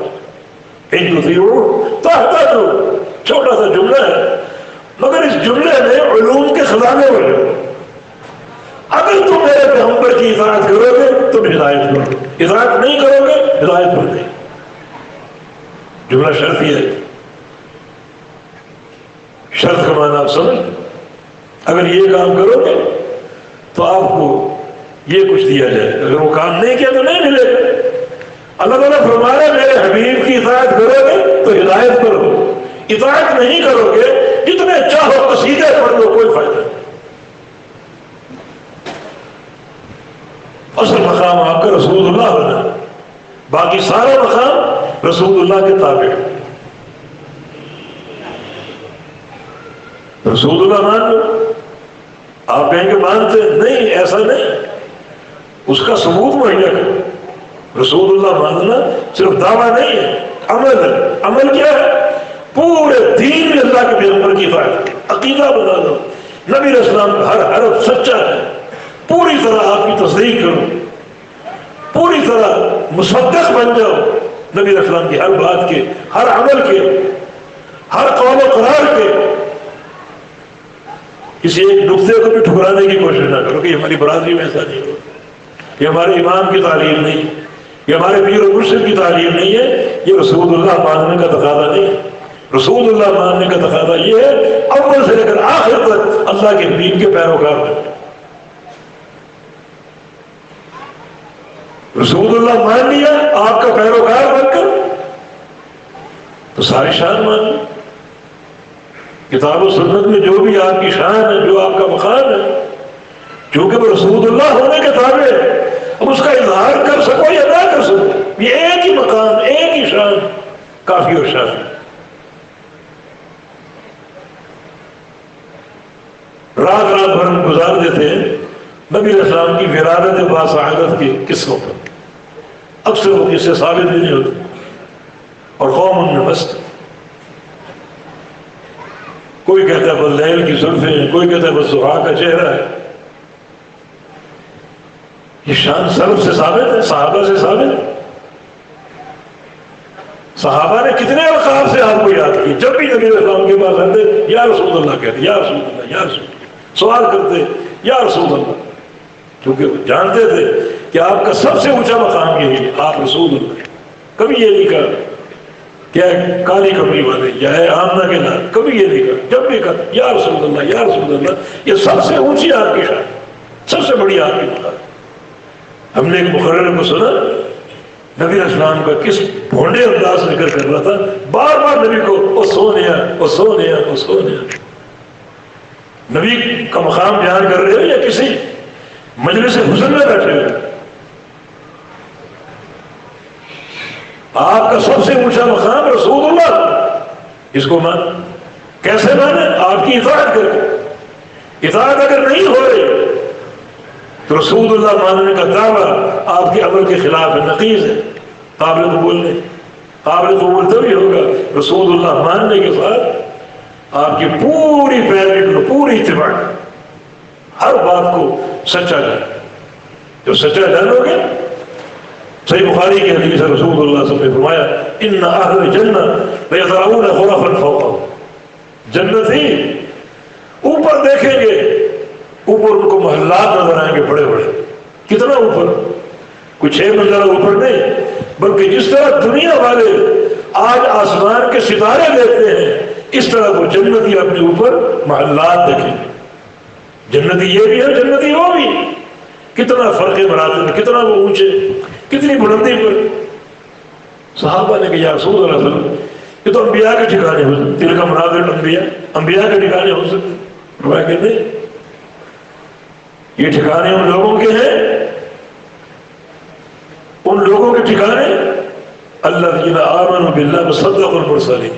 چھوٹا سا جملہ ہے، مگر اس جملے میں علوم کے خزانے والے. اگر تم میرے پیغمبر کی اطاعت کرو گے تم ہدایت پر، اطاعت نہیں کرو گے ہدایت پر نہیں. جملہ شرط یہ ہے، شرط کا معنی آپ سمجھ. اگر یہ کام کرو گے تو آپ کو یہ کچھ دیا جائے، اگر وہ کام نہیں کیا تو نہیں ملے گا. اللہ تعالیٰ فرما رہے میرے حبیب کی اطاعت کرو گے تو ہدایت پر ہو، اطاعت نہیں کرو گے جتنے چاہو قصیدے پڑھ لو کوئی فائدہ نہیں. اصل مقام آپ کا رسول اللہ بنا، باقی سارا مقام رسول اللہ کے تابع ہے. رسول اللہ مان لو. آپ کہیں کہ مانتے نہیں، ایسا نہیں، اس کا ثبوت مہیا کرو. رسول اللہ ماننا صرف دعویٰ نہیں ہے، عمل ہے. عمل کیا ہے؟ پورے دین میں اللہ کے پیغمبر کی اطاعت، عقیدہ بنا لو نبی علیہ السلام کا ہر حرف سچا ہے، پوری طرح آپ کی تصدیق کرو، پوری طرح مصدق بن جاؤ نبی علیہ السلام کی ہر بات کے، ہر عمل کے، ہر قول و قرار کے. کسی ایک نقطے کو بھی ٹھکرانے کی کوشش نہ کرو کہ ہماری برادری میں ایسا نہیں ہو، یہ ہمارے امام کی تعلیم نہیں، یہ ہمارے پیر و مرشد کی تعلیم نہیں ہے، یہ رسول اللہ ماننے کا تقاضا نہیں ہے. رسول اللہ ماننے کا تقاضا یہ ہے اول سے لے کر آخر تک اللہ کے حبیب کے پیروکار بن. رسول اللہ مان لیا آپ کا پیروکار بن کر تو ساری شان مان لی. کتاب و سنت میں جو بھی آپ کی شان ہے، جو آپ کا مقام ہے، چونکہ وہ رسول اللہ ہونے کے تابع ہے، اب اس کا اظہار کر سکو یا نہ کر سکو، یہ ایک ہی مقام، ایک ہی شان کافی اور شافی. رات رات بھر ہم گزار دیتے ہیں نبی علیہ السلام کی ولادت باسعادت کے قصوں پر. اکثر وہ قصے ثابت بھی نہیں ہوتے اور قوم ان میں مست. واللیل کی زلفیں ہیں، کوئی کہتا ہے والضحیٰ کا چہرہ ہے. یہ شان سلف سے ثابت ہے، صحابہ سے ثابت ہے. صحابہ نے کتنے القاب سے آپ کو یاد کی. جب بھی نبی اسلام کے پاس آتے یا رسول اللہ کہتے، یا رسول اللہ، یا رسول اللہ، سوال کرتے یا رسول اللہ، کیونکہ وہ جانتے تھے کہ آپ کا سب سے اونچا مقام یہی ہے، آپ رسول اللہ. کبھی یہ نہیں کہا کیا کالی کمری والے یا ہے آمنہ کے نام، کبھی یہ نہیں کہا. جب بھی کہا یا رسول اللہ، یا رسول اللہ، یہ سب سے اونچی آپ کی شان، سب سے بڑی آپ کی مقام. ہم نے ایک مقرر کو سنا نبی اسلام کا کس بھونڈے انداز ذکر کر رہا تھا، بار بار نبی کو او سونیا او سونیا او سونیا. نبی کا مقام بیان کر رہے ہو یا کسی مجلس حسن میں بیٹھے ہوئے؟ آپ کا سب سے اونچا مقام رسول اللہ. اس کو مان کیسے مانے؟ آپ کی اطاعت کر کے. اطاعت اگر نہیں ہو رہی تو رسول اللہ ماننے کا دعویٰ آپ کے عمل کے خلاف ہے، نقیض ہے، قابل قبول نہیں. قابل قبول تبھی ہوگا رسول اللہ ماننے کے ساتھ آپ کی پوری پیروی کرو، پوری اتباع، ہر بات کو سچا جانا. جو سچا جانو گے، صحیح بخاری کی حدیث ہے، رسول اللہ صلی اللہ علیہ وسلم نے فرمایا ان اہل الجنہ لیضرعون غرفا فوقہ. جنتی اوپر دیکھیں گے، اوپر ان کو محلات نظر آئیں گے بڑے بڑے. کتنا اوپر؟ کوئی چھ منزلہ اوپر نہیں، بلکہ جس طرح دنیا والے آج آسمان کے ستارے دیکھتے ہیں، اس طرح وہ جنتی اپنے اوپر محلات دیکھیں گے. جنتی یہ بھی ہے، جنتی وہ بھی. کتنا فرق مراتب، کتنا وہ اونچے، کتنی بلندی پر. صحابہ نے کہا یا رسول اللہ صلی اللہ علیہ وسلم، یہ تو انبیاء کے ٹھکانے ہو سکتے، تلک منازل الانبیاء، انبیاء کے ٹھکانے ہو سکتے. فرمایا کہ نہیں، یہ ٹھکانے ان لوگوں کے ہیں، ان لوگوں کے ٹھکانے الذین آمنوا باللہ وصدقوا المرسلین.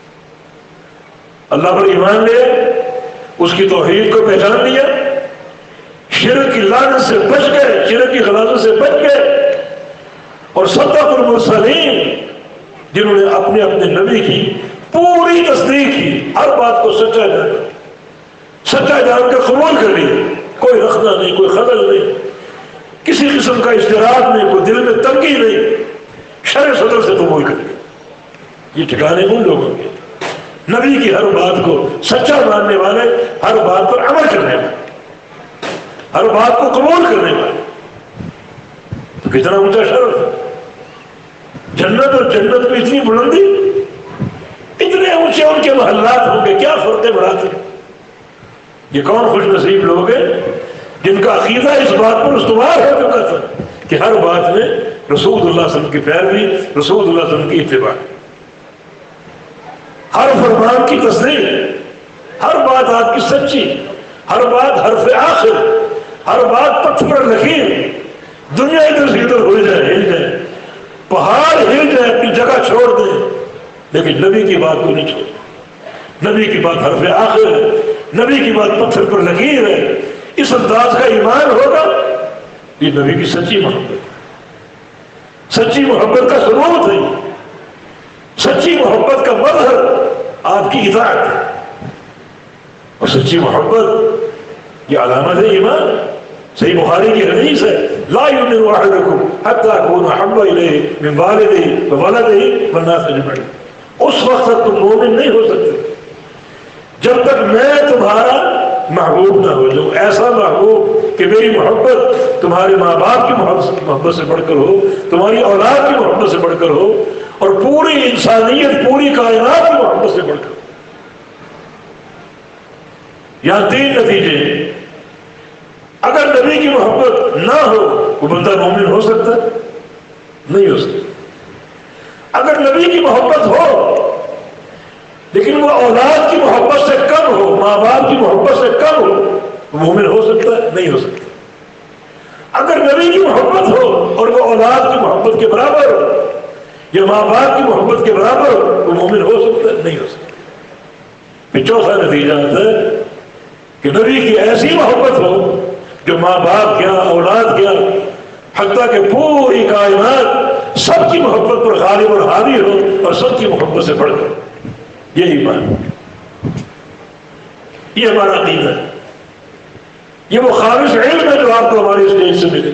اللہ پر ایمان لے، اس کی توحید کو پہچان لیا، شرک کی لعنت سے بچ گئے، شرک کی غلاظت سے بچ گئے، اور صدقوا المرسلین، جنہوں نے اپنے اپنے نبی کی پوری تصدیق کی، ہر بات کو سچا جانا، سچا جان کر قبول کر لیا، کوئی رخنا نہیں، کوئی خلل نہیں، کسی قسم کا اشتراک نہیں، کوئی دل میں تنگی نہیں، شرع صدر سے قبول کر لیا. یہ ٹھکانے ان لوگوں کے، نبی کی ہر بات کو سچا ماننے والے، ہر بات پر عمل کرنے والے، ہر بات کو قبول کرنے والے. تو کتنا اونچا شرف ہے. جنت اور جنت میں اتنی بلندی، اتنے اونچے ان کے محلات ہوں گے، کیا فرق بڑھاتے ہیں. یہ کون خوش نصیب لوگ ہیں جن کا عقیدہ اس بات پر استوار ہو چکا تھا کہ ہر بات میں رسول اللہ صلی اللہ علیہ وسلم کی پیروی، رسول اللہ صلی اللہ علیہ وسلم کی اتباع، ہر فرمان کی تصدیق، ہر بات آپ کی سچی، ہر بات حرف آخر، ہر بات پتھ پر لکیر. دنیا ادھر سے ادھر ہو جائے، ہل جائے، پہاڑ ہل جائے، اپنی جگہ چھوڑ دیں، لیکن نبی کی بات کو نہیں چھوڑ. نبی کی بات حرف آخر ہے، نبی کی بات پتھر پر لکیر ہے. اس انداز کا ایمان ہوگا، یہ نبی کی سچی محبت، سچی محبت کا ثبوت ہے، سچی محبت کا مظہر آپ کی اطاعت ہے. اور سچی محبت یہ علامت ہے ایمان. صحیح بخاری کی حدیث ہے لا یؤمن احدکم حتی اکون احب الیہ من والدہ وولدہ والناس اجمعین. اس وقت تک تم مومن نہیں ہو سکتے جب تک میں تمہارا محبوب نہ ہو جاؤں. ایسا محبوب کہ میری محبت تمہارے ماں باپ کی محبت سے بڑھ کر ہو، تمہاری اولاد کی محبت سے بڑھ کر ہو، اور پوری انسانیت، پوری کائنات کی محبت سے بڑھ کر ہو. یہاں تین نتیجے ہیں. اگر نبی کی محبت نہ ہو وہ بندہ مومن ہو سکتا ہے؟ نہیں ہو سکتا. اگر نبی کی محبت ہو لیکن وہ اولاد کی محبت سے کم ہو، ماں باپ کی محبت سے کم ہو، مومن ہو سکتا ہے؟ نہیں ہو سکتا. اگر نبی کی محبت ہو اور وہ اولاد کی محبت کے برابر ہو یا ماں باپ کی محبت کے برابر ہو، وہ مومن ہو سکتا ہے؟ نہیں ہو سکتا. پھر چوتھا نتیجہ آتا ہے کہ نبی کی ایسی محبت ہو جو ماں باپ کیا، اولاد کیا، حتیٰ کہ پوری کائنات سب کی محبت پر غالب اور حاوی ہو اور سب کی محبت سے بڑھ کر. یہ ایمان. یہ ہمارا عقیدہ ہے، یہ وہ خالص علم ہے جو آپ کو ہماری اسٹیج سے ملے۔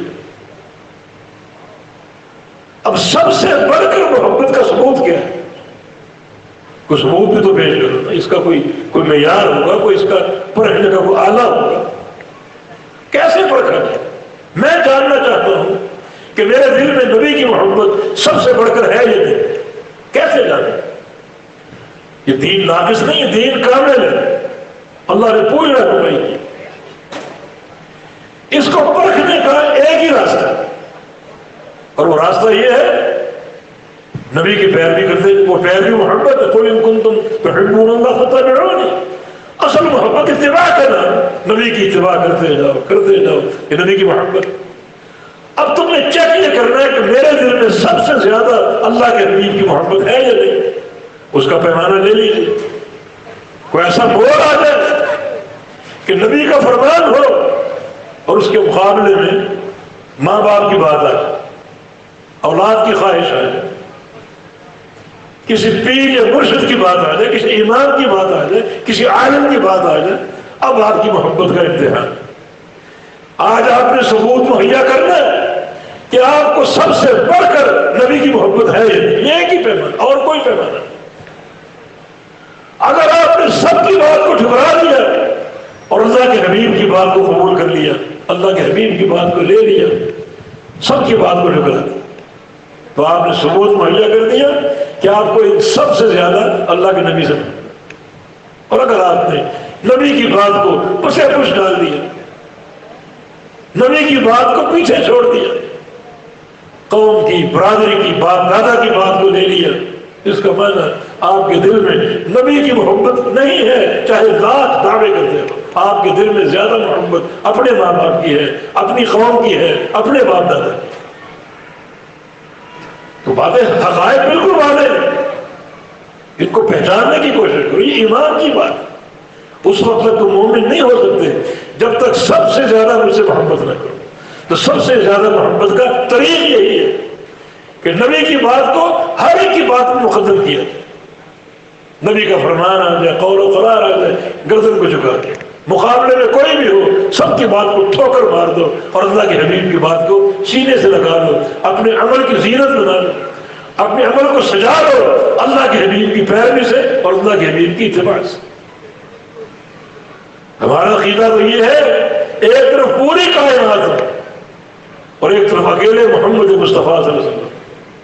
اب سب سے بڑھ کر محبت کا ثبوت کیا ہے؟ کوئی ثبوت بھی تو پیش کرو نا، اس کا کوئی کوئی معیار ہوگا، کوئی اس کا پرکھنے کا کوئی آلہ ہوگا۔ کیسے پرکھا جائے؟ میں جاننا چاہتا ہوں کہ میرے دل میں نبی کی محبت سب سے بڑھ کر ہے یا نہیں، کیسے جانے؟ یہ دین ناقص نہیں ہے، دین کامل ہے، اللہ نے پوری رہنمائی کی۔ اس کو پرکھنے کا ایک ہی راستہ ہے، اور وہ راستہ یہ ہے نبی کی پیروی کرتے، وہ پیروی محبت ہے۔ قل ان کنتم تحبون اللہ فاتبعونی، اصل محبت اتباع کرنا، نبی کی اتباع کرتے جاؤ کرتے جاؤ، یہ نبی کی محبت۔ اب تم نے چیک یہ کرنا ہے کہ میرے دل میں سب سے زیادہ اللہ کے حبیب کی محبت ہے یا نہیں، اس کا پیمانہ لے لیجیے۔ کوئی ایسا موڑ آ جائے کہ نبی کا فرمان ہو اور اس کے مقابلے میں ماں باپ کی بات آ جائے، اولاد کی خواہش آ جائے، کسی پیر یا مرشد کی بات آ جائے، کسی امام کی بات آ جائے، کسی عالم کی بات آ جائے، اب آپ کی محبت کا امتحان۔ آج آپ نے ثبوت مہیا کرنا ہے کہ آپ کو سب سے بڑھ کر نبی کی محبت ہے یا نہیں، یہ ایک ہی پیمانہ، اور کوئی پیمانہ نہیں۔ اگر آپ نے سب کی بات کو ٹھکرا دیا اور اللہ کے حبیب کی بات کو قبول کر لیا، اللہ کے حبیب کی بات کو لے لیا، سب کی بات کو ٹھکرا دیا، تو آپ نے ثبوت مہیا کر دیا کہ آپ کو ان سب سے زیادہ اللہ کے نبی سے۔ اور اگر آپ نے نبی کی بات کو پسے پش ڈال دیا، نبی کی بات کو پیچھے چھوڑ دیا، قوم کی برادری کی بات، دادا کی بات کو لے لیا، اس کا معنی آپ کے دل میں نبی کی محبت نہیں ہے، چاہے لاکھ دعوے کرتے ہو۔ آپ کے دل میں زیادہ محبت اپنے ماں باپ کی ہے، اپنی قوم کی ہے، اپنے باپ دادا کی۔ تو باتیں حقائق بالکل واضح ہیں، ان کو پہچاننے کی کوشش کرو۔ یہ ایمان کی بات، اس وقت تک تم مومن نہیں ہو سکتے جب تک سب سے زیادہ مجھ سے محبت نہ کرو۔ تو سب سے زیادہ محبت کا طریق یہی ہے کہ نبی کی بات کو ہر ایک کی بات میں مقدم کیا جائے، نبی کا فرمان آ جائے، قول و قرار آ جائے، گردن کو جھکا کے مقابلے میں کوئی بھی ہو سب کی بات کو ٹھوکر مار دو اور اللہ کے حبیب کی بات کو سینے سے لگا لو، اپنے عمل کی زینت بنا لو، اپنے عمل کو سجا لو اللہ کے حبیب کی پیروی سے اور اللہ کے حبیب کی اتباع سے۔ ہمارا عقیدہ تو یہ ہے، ایک طرف پوری کائنات ہے اور ایک طرف اکیلے محمد مصطفیٰ صلی اللہ علیہ وسلم۔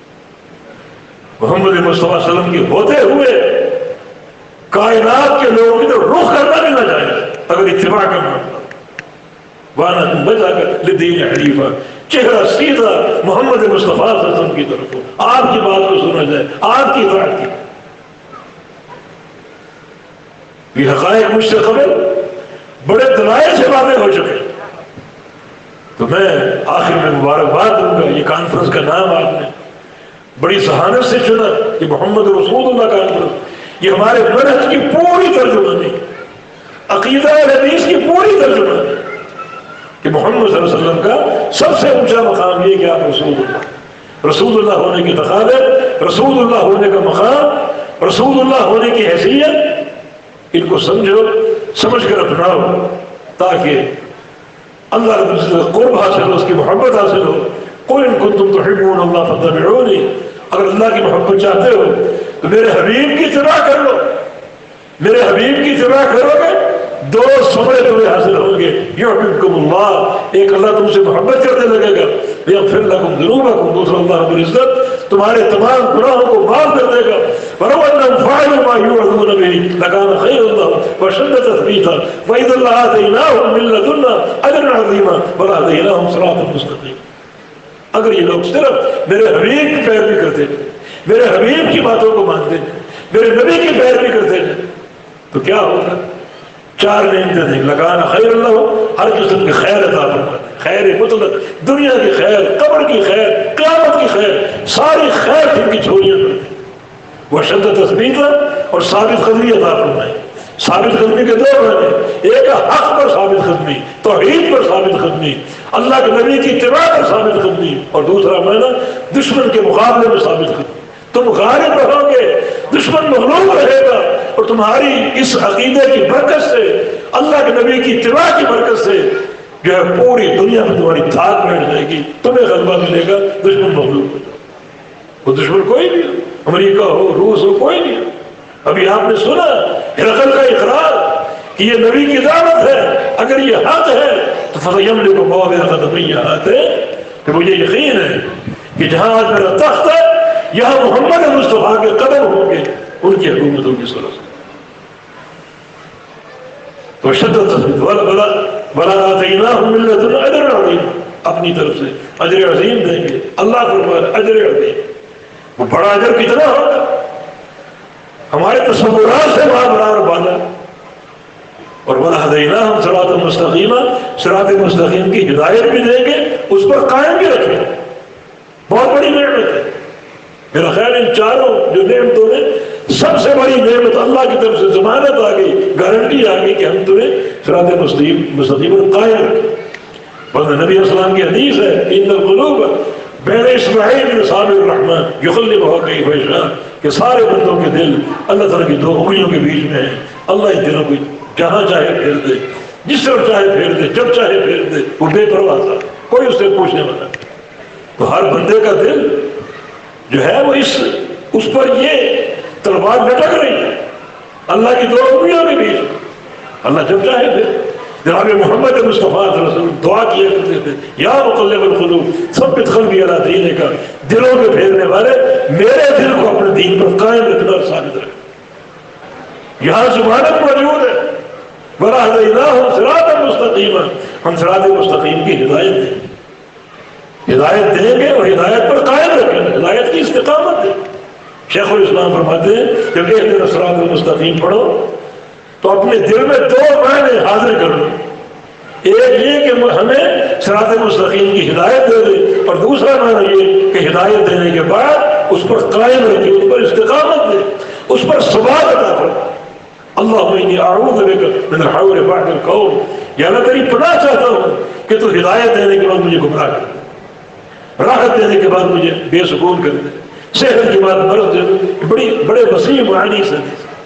محمد مصطفیٰ صلی اللہ علیہ وسلم کی ہوتے ہوئے کائنات کے لوگوں کی طرف رخ کرنا بھی نہ جائے اگر اتباع کرنا، وانا تم بجا کر لدین حنیفہ، چہرہ سیدھا محمد مصطفیٰ صلی اللہ علیہ وسلم کی طرف ہو، آپ کی بات کو سنا جائے، آپ کی اطاعت کی۔ یہ حقائق مجھ سے قبل بڑے دلائل سے واضح ہو چکے، تو میں آخر میں مبارکباد دوں گا۔ یہ کانفرنس کا نام آپ نے بڑی ذہانت سے چنا کہ محمد رسول اللہ کانفرنس، یہ ہمارے منہج کی پوری ترجمانی، عقیدہ حدیث کی پوری ترجمانی کہ محمد صلی اللہ علیہ وسلم کا سب سے اونچا مقام یہ کہ آپ رسول اللہ، رسول اللہ ہونے کی تقاضے، رسول اللہ ہونے کا مقام، رسول اللہ ہونے کی حیثیت، ان کو سمجھو، سمجھ کر اپناؤ تاکہ اللہ رب العزت کا قرب حاصل ہو، اس کی محبت حاصل ہو۔ قل ان کنتم تحبون اللہ فاتبعونی، اگر اللہ کی محبت چاہتے ہو تو میرے حبیب کی اتباع کر لو، میرے حبیب کی اتباع کرو گے دو ثمرے تمہیں حاصل ہوں گے، یحببکم اللہ، ایک اللہ تم سے محبت کرنے لگے گا، یغفر لکم ذنوبکم، دوسرا اللہ رب العزت تمہارے تمام گناہوں کو معاف کر دے گا۔ وَلَوْ أَنَّهُمْ فَعَلُوا مَا يُوعَظُونَ بِهِ لَكَانَ خَيْرًا لَهُمْ وَأَشَدَّ تَثْبِيتًا وَإِذًا لَّآتَيْنَاهُم مِّن لَّدُنَّا أَجْرًا عَظِيمًا وَلَهَدَيْنَاهُم صِرَاطًا مُّسْتَقِيمًا۔ اگر یہ لوگ صرف میرے حبیب کی پیروی کرتے ہیں، میرے حبیب کی باتوں کو مانتے ہیں، میرے نبی کی پیروی کرتے ہیں، تو کیا ہوگا؟ چار نعمتیں دیں، لگانا خیر اللہ ہو، ہر قسم کی خیر عطا فرماتے، خیر مطلق، دنیا کی خیر، قبر کی خیر، قیامت کی خیر، ساری خیر ان کی جھولیاں بھرتے، وہ شدت تثبیت اور ثابت قدمی عطا فرمائے۔ ثابت قدمی کے دو معنی، ایک حق پر ثابت قدمی، توحید پر ثابت قدمی، اللہ کے نبی کی اتباع پر ثابت قدمی، اور دوسرا معنی دشمن کے مقابلے میں ثابت قدمی۔ تم غالب رہو گے، دشمن مغلوب رہے گا، اور تمہاری اس عقیدے کی برکت سے، اللہ کے نبی کی اتباع کی برکت سے جو ہے پوری دنیا میں تمہاری دھاک بیٹھ جائے گی، تمہیں غلبہ ملے گا، دشمن مغلوب ہو جائے گا۔ وہ دشمن کوئی نہیں ہے، امریکہ ہو، روس ہو، کوئی نہیں ہے۔ ابھی آپ نے سنا ہرقل کا اقرار کہ یہ نبی کی دعوت ہے، اگر یہ حق ہے تو فَسَيَمْلِكُ مَوَاضِعَ قَدَمَيَّ هَاتَيْنِ، کہ مجھے یقین ہے کہ جہاں آج میرا تخت ہے یہاں محمد مصطفیٰ کے قدم ہوں گے ان کی حکومتوں کی صورت سے۔ تو شدت وَلَا آتَيْنَاهُم مِّن لَّدُنَّا أَجْرًا عَظِيمًا، اپنی طرف سے اجر عظیم دیں گے۔ اللہ فرماتا ہے اجر عظیم، وہ بڑا اجر کتنا ہوگا ہمارے تصورات سے وہاں برابر بالا۔ اور وَلَهَدَيْنَاهُمْ صِرَاطًا مُسْتَقِيمًا، صراط مستقیم کی ہدایت بھی دیں گے، اس پر قائم بھی رکھیں گے۔ بہت بڑی نعمت ہے۔ میرا خیال ان چاروں جو نعمتوں میں سب سے بڑی نعمت اللہ کی طرف سے ضمانت آ گئی، گارنٹی آ گئی کہ ہم تمہیں صراط مستقیم مستقیم پر قائم رکھیں۔ بلکہ نبی علیہ السلام کی حدیث ہے ان القلوب بین اصبعین من اصابع الرحمن یقلبها کیف یشاء، کہ سارے بندوں کے دل اللہ تعالیٰ کی دو انگلیوں کے بیچ میں ہیں، اللہ ان دلوں کو جہاں چاہے پھیر دے، جس طرف چاہے پھیر دے، جب چاہے پھیر دے، وہ بے پرواہ تھا، کوئی اس سے پوچھنے والا نہیں۔ تو ہر بندے کا دل جو ہے وہ اس اس پر یہ تلوار لٹک رہی ہے اللہ کی دو انگلیوں کے بیچ، اللہ جب چاہے پھر۔ جناب محمد مصطفیٰ صلی اللہ علیہ وسلم دعا کیا کرتے تھے یا مقلب القلوب ثبت قلبی علی دینے کا، دلوں کے پھیرنے والے میرے دل کو اپنے دین پر قائم رکھنا اور ثابت رکھنا۔ یہاں ضمانت موجود ہے وَلَهَدَيْنَاهُمْ صِرَاطًا مُسْتَقِيمًا، ہم صراط مستقیم کی ہدایت دیں گے، ہدایت دیں گے اور ہدایت پر قائم رکھیں گے، ہدایت کی استقامت دیں۔ شیخ الاسلام فرماتے ہیں جب ایک دن صراط المستقیم پڑھو تو اپنے دل میں دو معنی حاضر کر لو، ایک یہ کہ ہمیں صراط مستقیم کی ہدایت دے دے، اور دوسرا معنی یہ کہ ہدایت دینے کے بعد اس پر قائم رکھے، اس پر استقامت دے، اس پر ثبات عطا فرما۔ اللہم انی اعوذ بک من الحول بعد القول، یا اللہ تیری پناہ چاہتا ہوں کہ تو ہدایت دینے کے بعد مجھے گمراہ کر دے، راحت دینے کے بعد مجھے بے سکون کر دے، صحت کے بعد مرض دے دے۔ بڑی بڑے وسیع معنی سے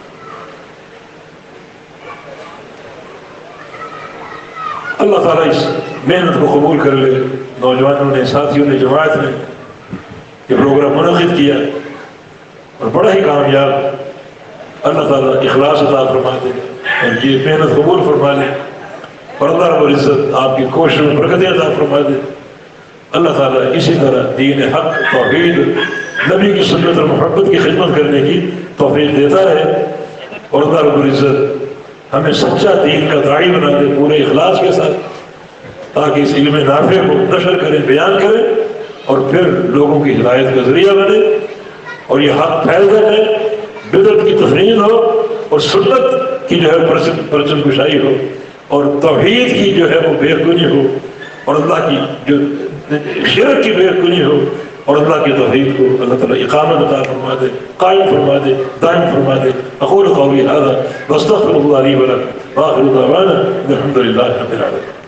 اللہ تعالیٰ اس محنت کو قبول کر لے۔ نوجوانوں نے، ساتھیوں نے، جماعت نے یہ پروگرام منعقد کیا اور بڑا ہی کامیاب، اللہ تعالیٰ اخلاص عطا فرما دے اور یہ محنت قبول فرما لے، اور اللہ رب العزت آپ کی کوششوں میں برکتیں عطا فرما دے۔ اللہ تعالیٰ اسی طرح دین حق، توحید، نبی کی سنت اور محبت کی خدمت کرنے کی توفیق دیتا رہے، اور اللہ رب العزت ہمیں سچا دین کا داعی بنا دے پورے اخلاص کے ساتھ، تاکہ اس علم نافع کو نشر کریں، بیان کریں، اور پھر لوگوں کی ہدایت کا ذریعہ بنے، اور یہ حق پھیلتا رہے، بدعت کی تفرین ہو اور سنت کی جو ہے پرچم کشائی ہو، اور توحید کی جو ہے وہ بے کنی ہو، اور اللہ کی جو شرک کی بے کنی ہو، اور اللہ کی توحید کو اللہ تعالیٰ اقامت عطا فرما دے، قائم فرما دے، دائم فرما دے۔ اقول قولی ھذا واستغفر اللہ لی ولکم وآخر دعوانا الحمد للہ رب العالمین۔